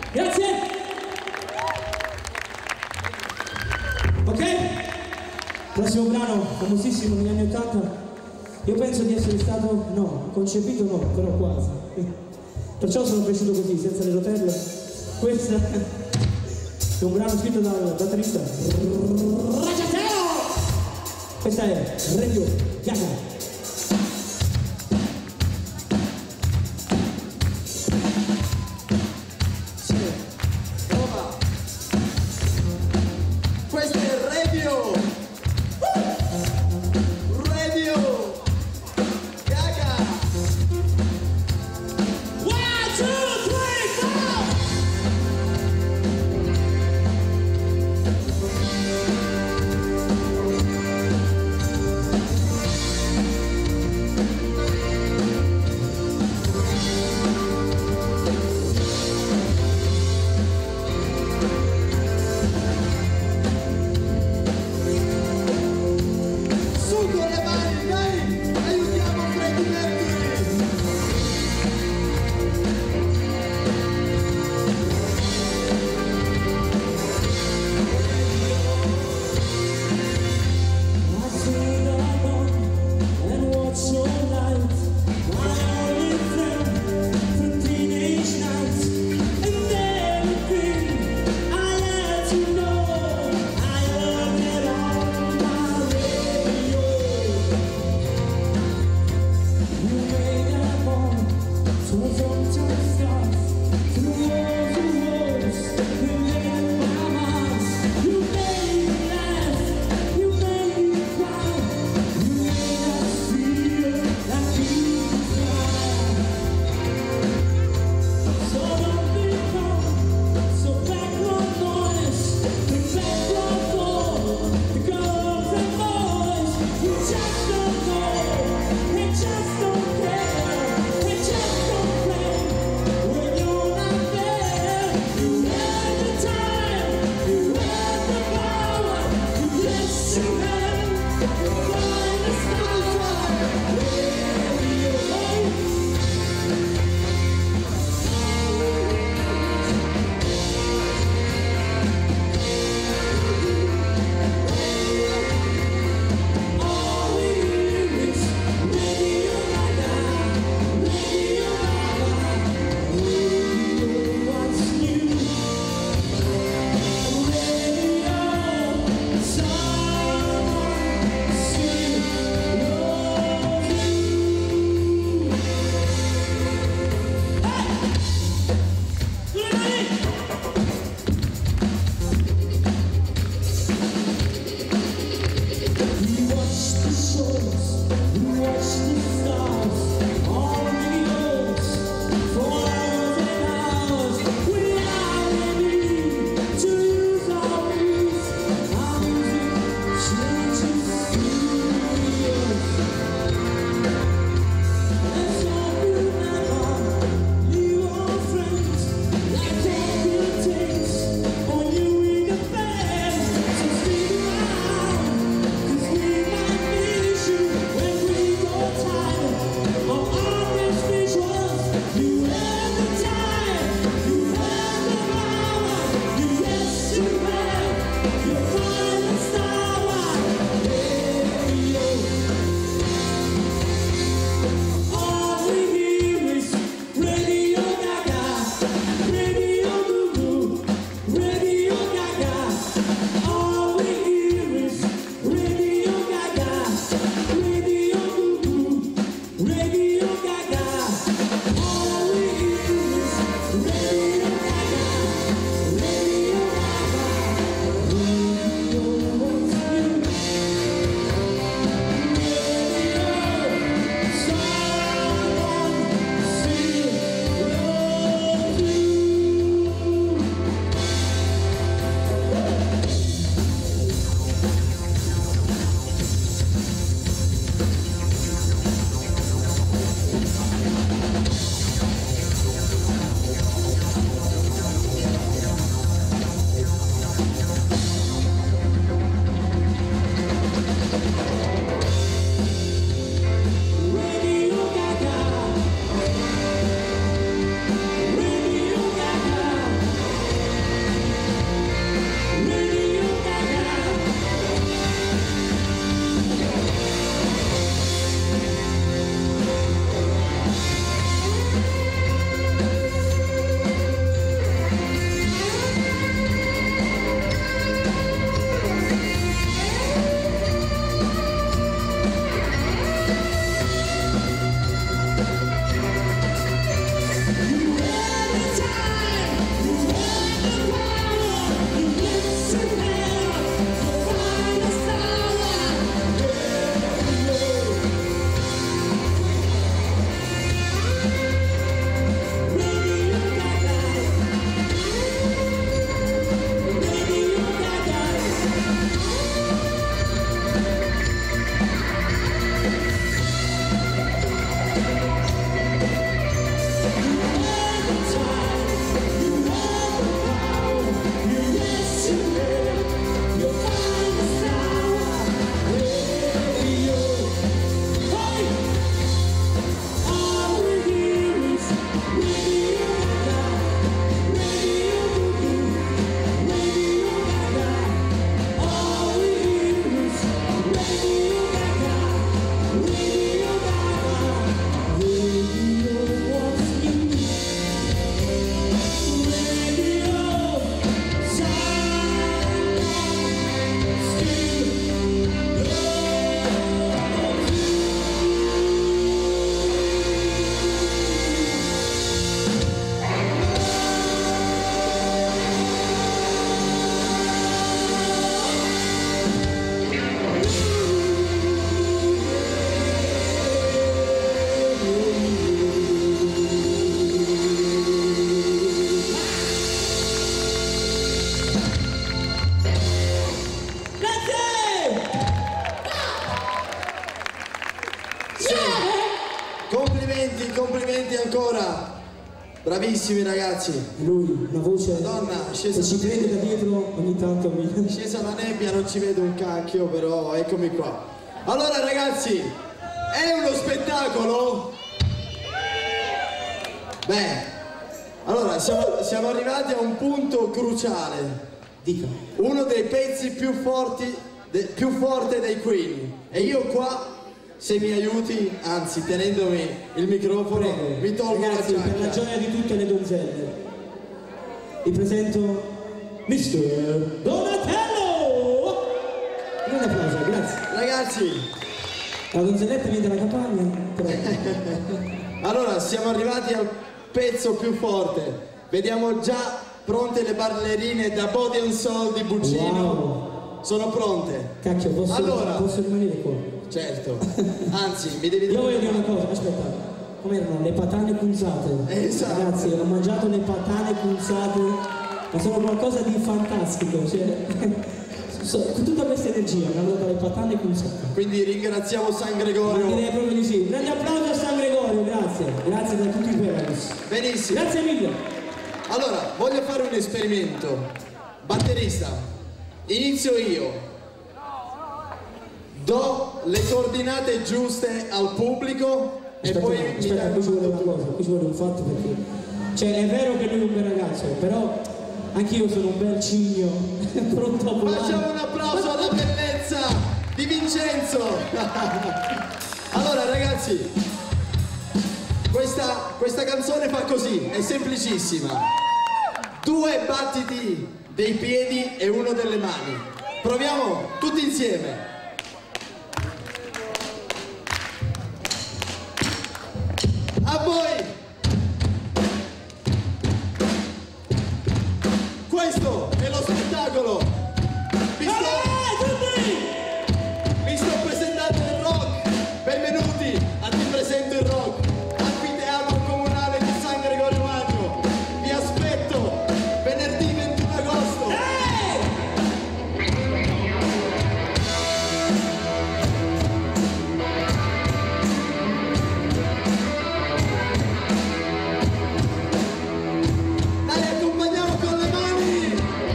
Grazie. Ok? Prossimo brano, famosissimo negli anni 80. Io penso di essere stato, no, concepito no, però quasi. Perciò sono cresciuto così, senza le rotelle. Questo è un brano scritto da Trista. Questa è Radio Gaga. Bravissimi ragazzi. Lui, una voce Madonna, che ci prende da dietro ogni tanto mi... È scesa la nebbia, non ci vedo un cacchio, però eccomi qua. Allora ragazzi, è uno spettacolo? Beh, allora siamo arrivati a un punto cruciale. Dica. Uno dei pezzi più forte dei Queen. E io qua, se mi aiuti, anzi tenendomi il microfono, Prego. mi tolgo Ragazzi, la per la giacca. gioia di tutte le donzelle, vi presento Mr. Donatello! Un applauso, grazie. Ragazzi, La donzelletta viene dalla campagna, però... allora siamo arrivati al pezzo più forte. Vediamo già pronte le ballerine da Body and Soul di Buccino. Wow. Sono pronte. Cacchio, posso rimanere qua? Certo. Anzi, mi devi Io voglio dire dire una cosa, aspetta. Com'erano? Le patane punzate. Esatto. Ragazzi, ho mangiato le patane punzate, ma sono qualcosa di fantastico. Cioè, con tutta questa energia mi hanno dato le patane punzate. Quindi ringraziamo San Ma Gregorio. direi proprio di sì. Grande applauso a San Gregorio, grazie. Grazie da tutti i Peragus. Benissimo. Grazie mille. Allora, voglio fare un esperimento. Batterista, inizio io. Do le coordinate giuste al pubblico e Aspetta, poi no, mi aspetta, dai qui ci vuole una cosa, qui ci vuole un fatto perché... Cioè, è vero che lui è un bel ragazzo, però anch'io sono un bel cigno, pronto a volare. Facciamo un applauso alla bellezza di Vincenzo. Allora ragazzi, questa canzone fa così, è semplicissima. 2 battiti dei piedi e 1 delle mani. Proviamo tutti insieme. A voi! Questo è lo spettacolo! Vi sto presentando il rock! Benvenuti a Ti presento il rock! Anfiteatro comunale di San Gregorio Magno! Vi aspetto venerdì 21 agosto! Dai, accompagniamo con le mani!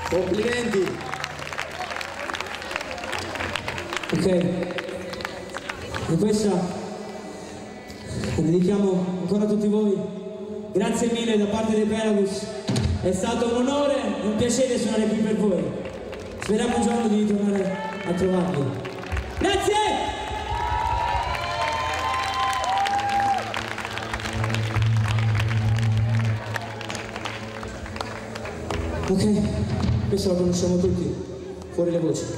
Complimenti. Ok, e questa la dedichiamo ancora a tutti voi. Grazie mille da parte dei Pelagos, è stato un onore e un piacere suonare qui per voi. Speriamo un giorno di tornare a trovarvi. Grazie! Ok, questo lo conosciamo tutti, fuori le voci.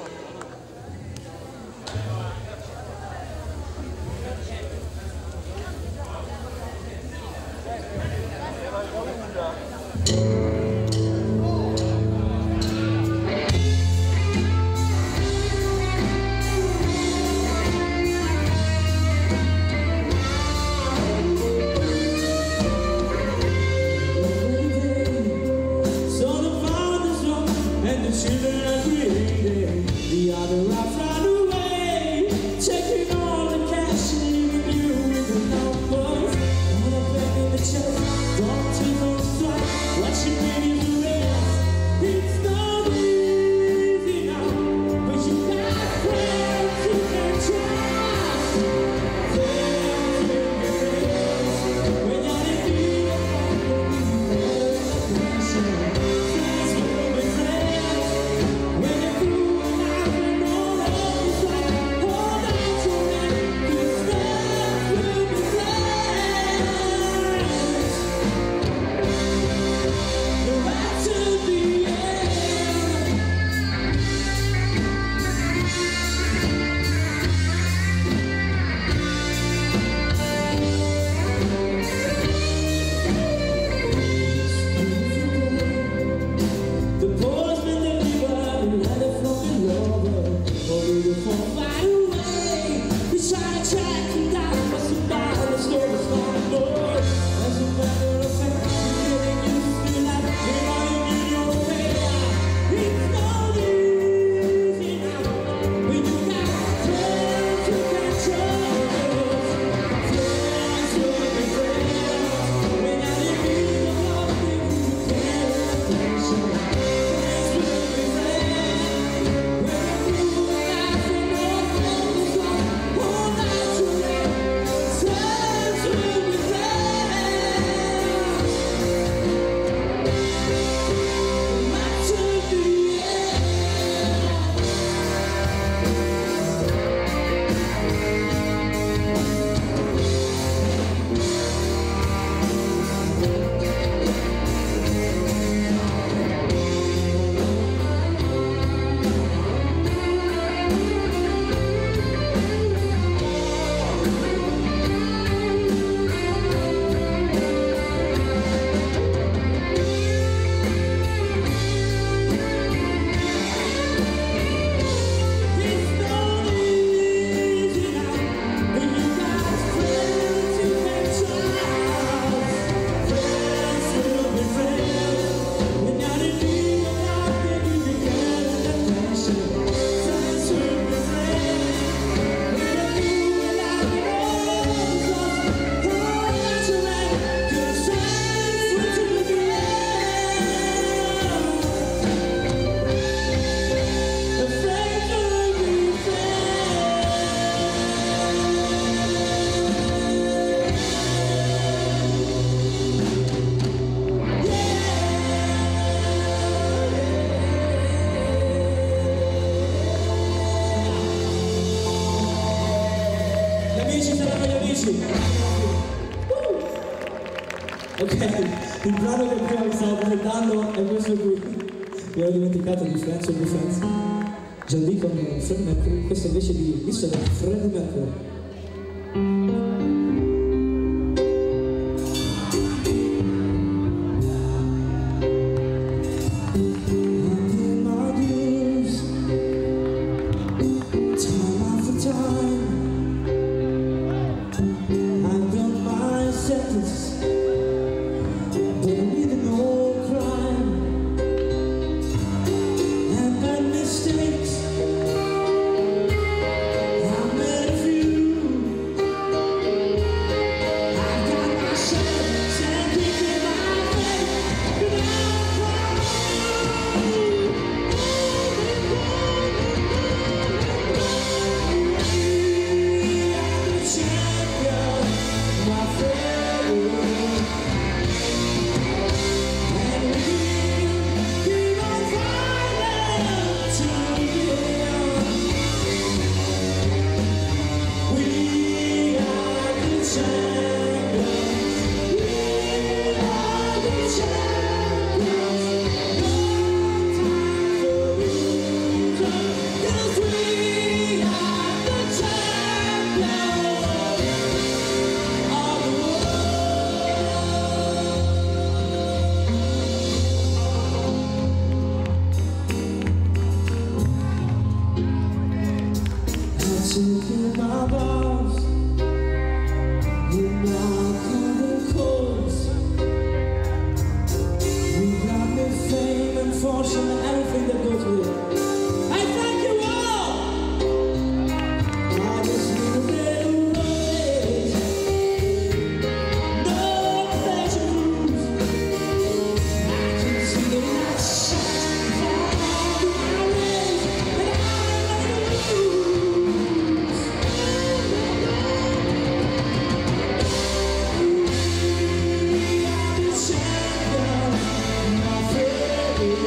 Ok, il brano che prima vi stavo presentando è questo qui. Mi ero dimenticato di Friends of the Friends. John Deacon e Freddie Mercury, questo invece di Freddie Mercury.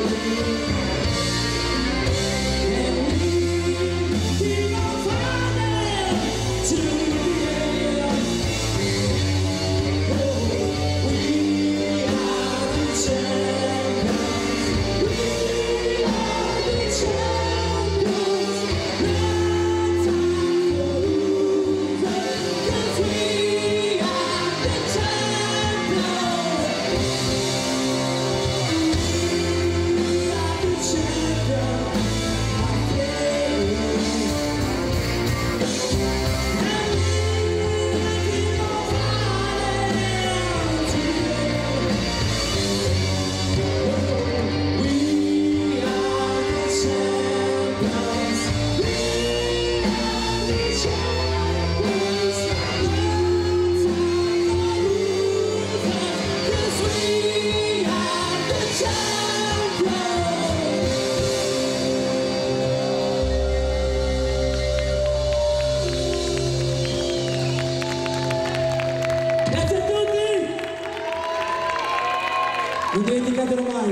Non dimenticatelo mai.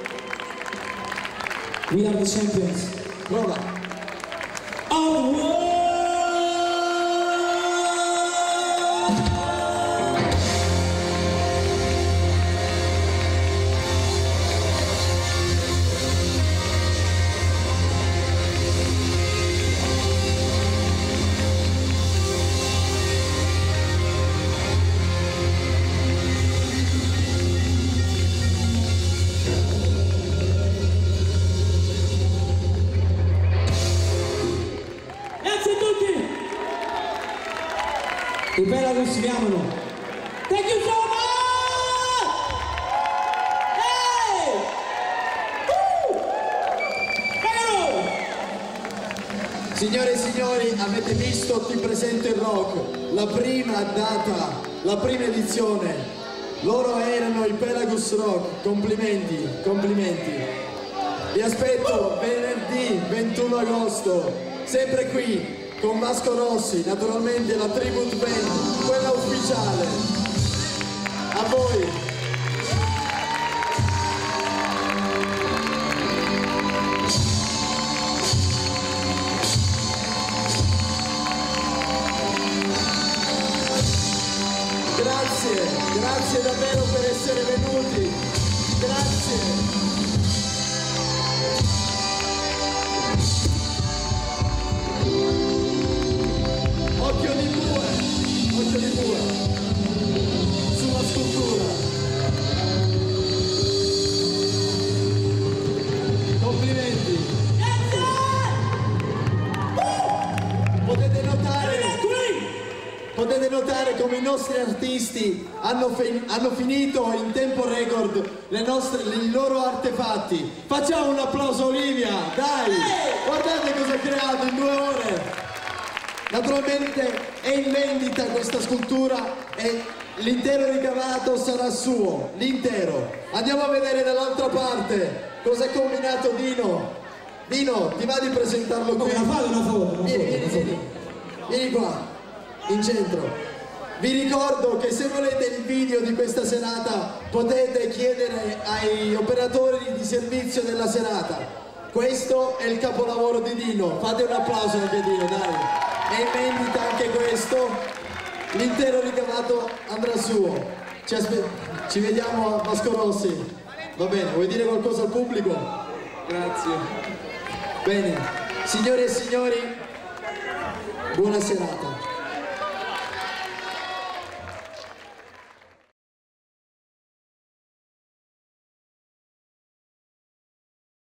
We are the champions. Prova. Of the world. I Pelagus vi amano. Thank you so much! Hey! Signore e signori, avete visto Ti presento il rock, la prima data, la prima edizione. Loro erano i Pelagus Rock. Complimenti, complimenti. Vi aspetto venerdì 21 agosto, sempre qui, con Vasco Rossi, naturalmente la tribute band, quella ufficiale. A voi. Grazie, grazie davvero per essere venuti. Grazie. Occhio di bue sulla scultura. Complimenti. Potete notare come i nostri artisti hanno finito in tempo record i loro artefatti. Facciamo un applauso a Olivia, dai! Guardate cosa ha creato in 2 ore. Naturalmente è in vendita questa scultura e l'intero ricavato sarà suo, l'intero. Andiamo a vedere dall'altra parte cosa ha combinato Dino. Dino, ti va di presentarlo qui? Una foto. Vieni qua, in centro. Vi ricordo che se volete il video di questa serata potete chiedere ai operatori di servizio della serata. Questo è il capolavoro di Dino, fate un applauso anche a Dino, dai. È in vendita anche questo, l'intero ricavato andrà suo. Ci vediamo a Vasco Rossi. Va bene, vuoi dire qualcosa al pubblico? Grazie. Bene, signore e signori, buona serata.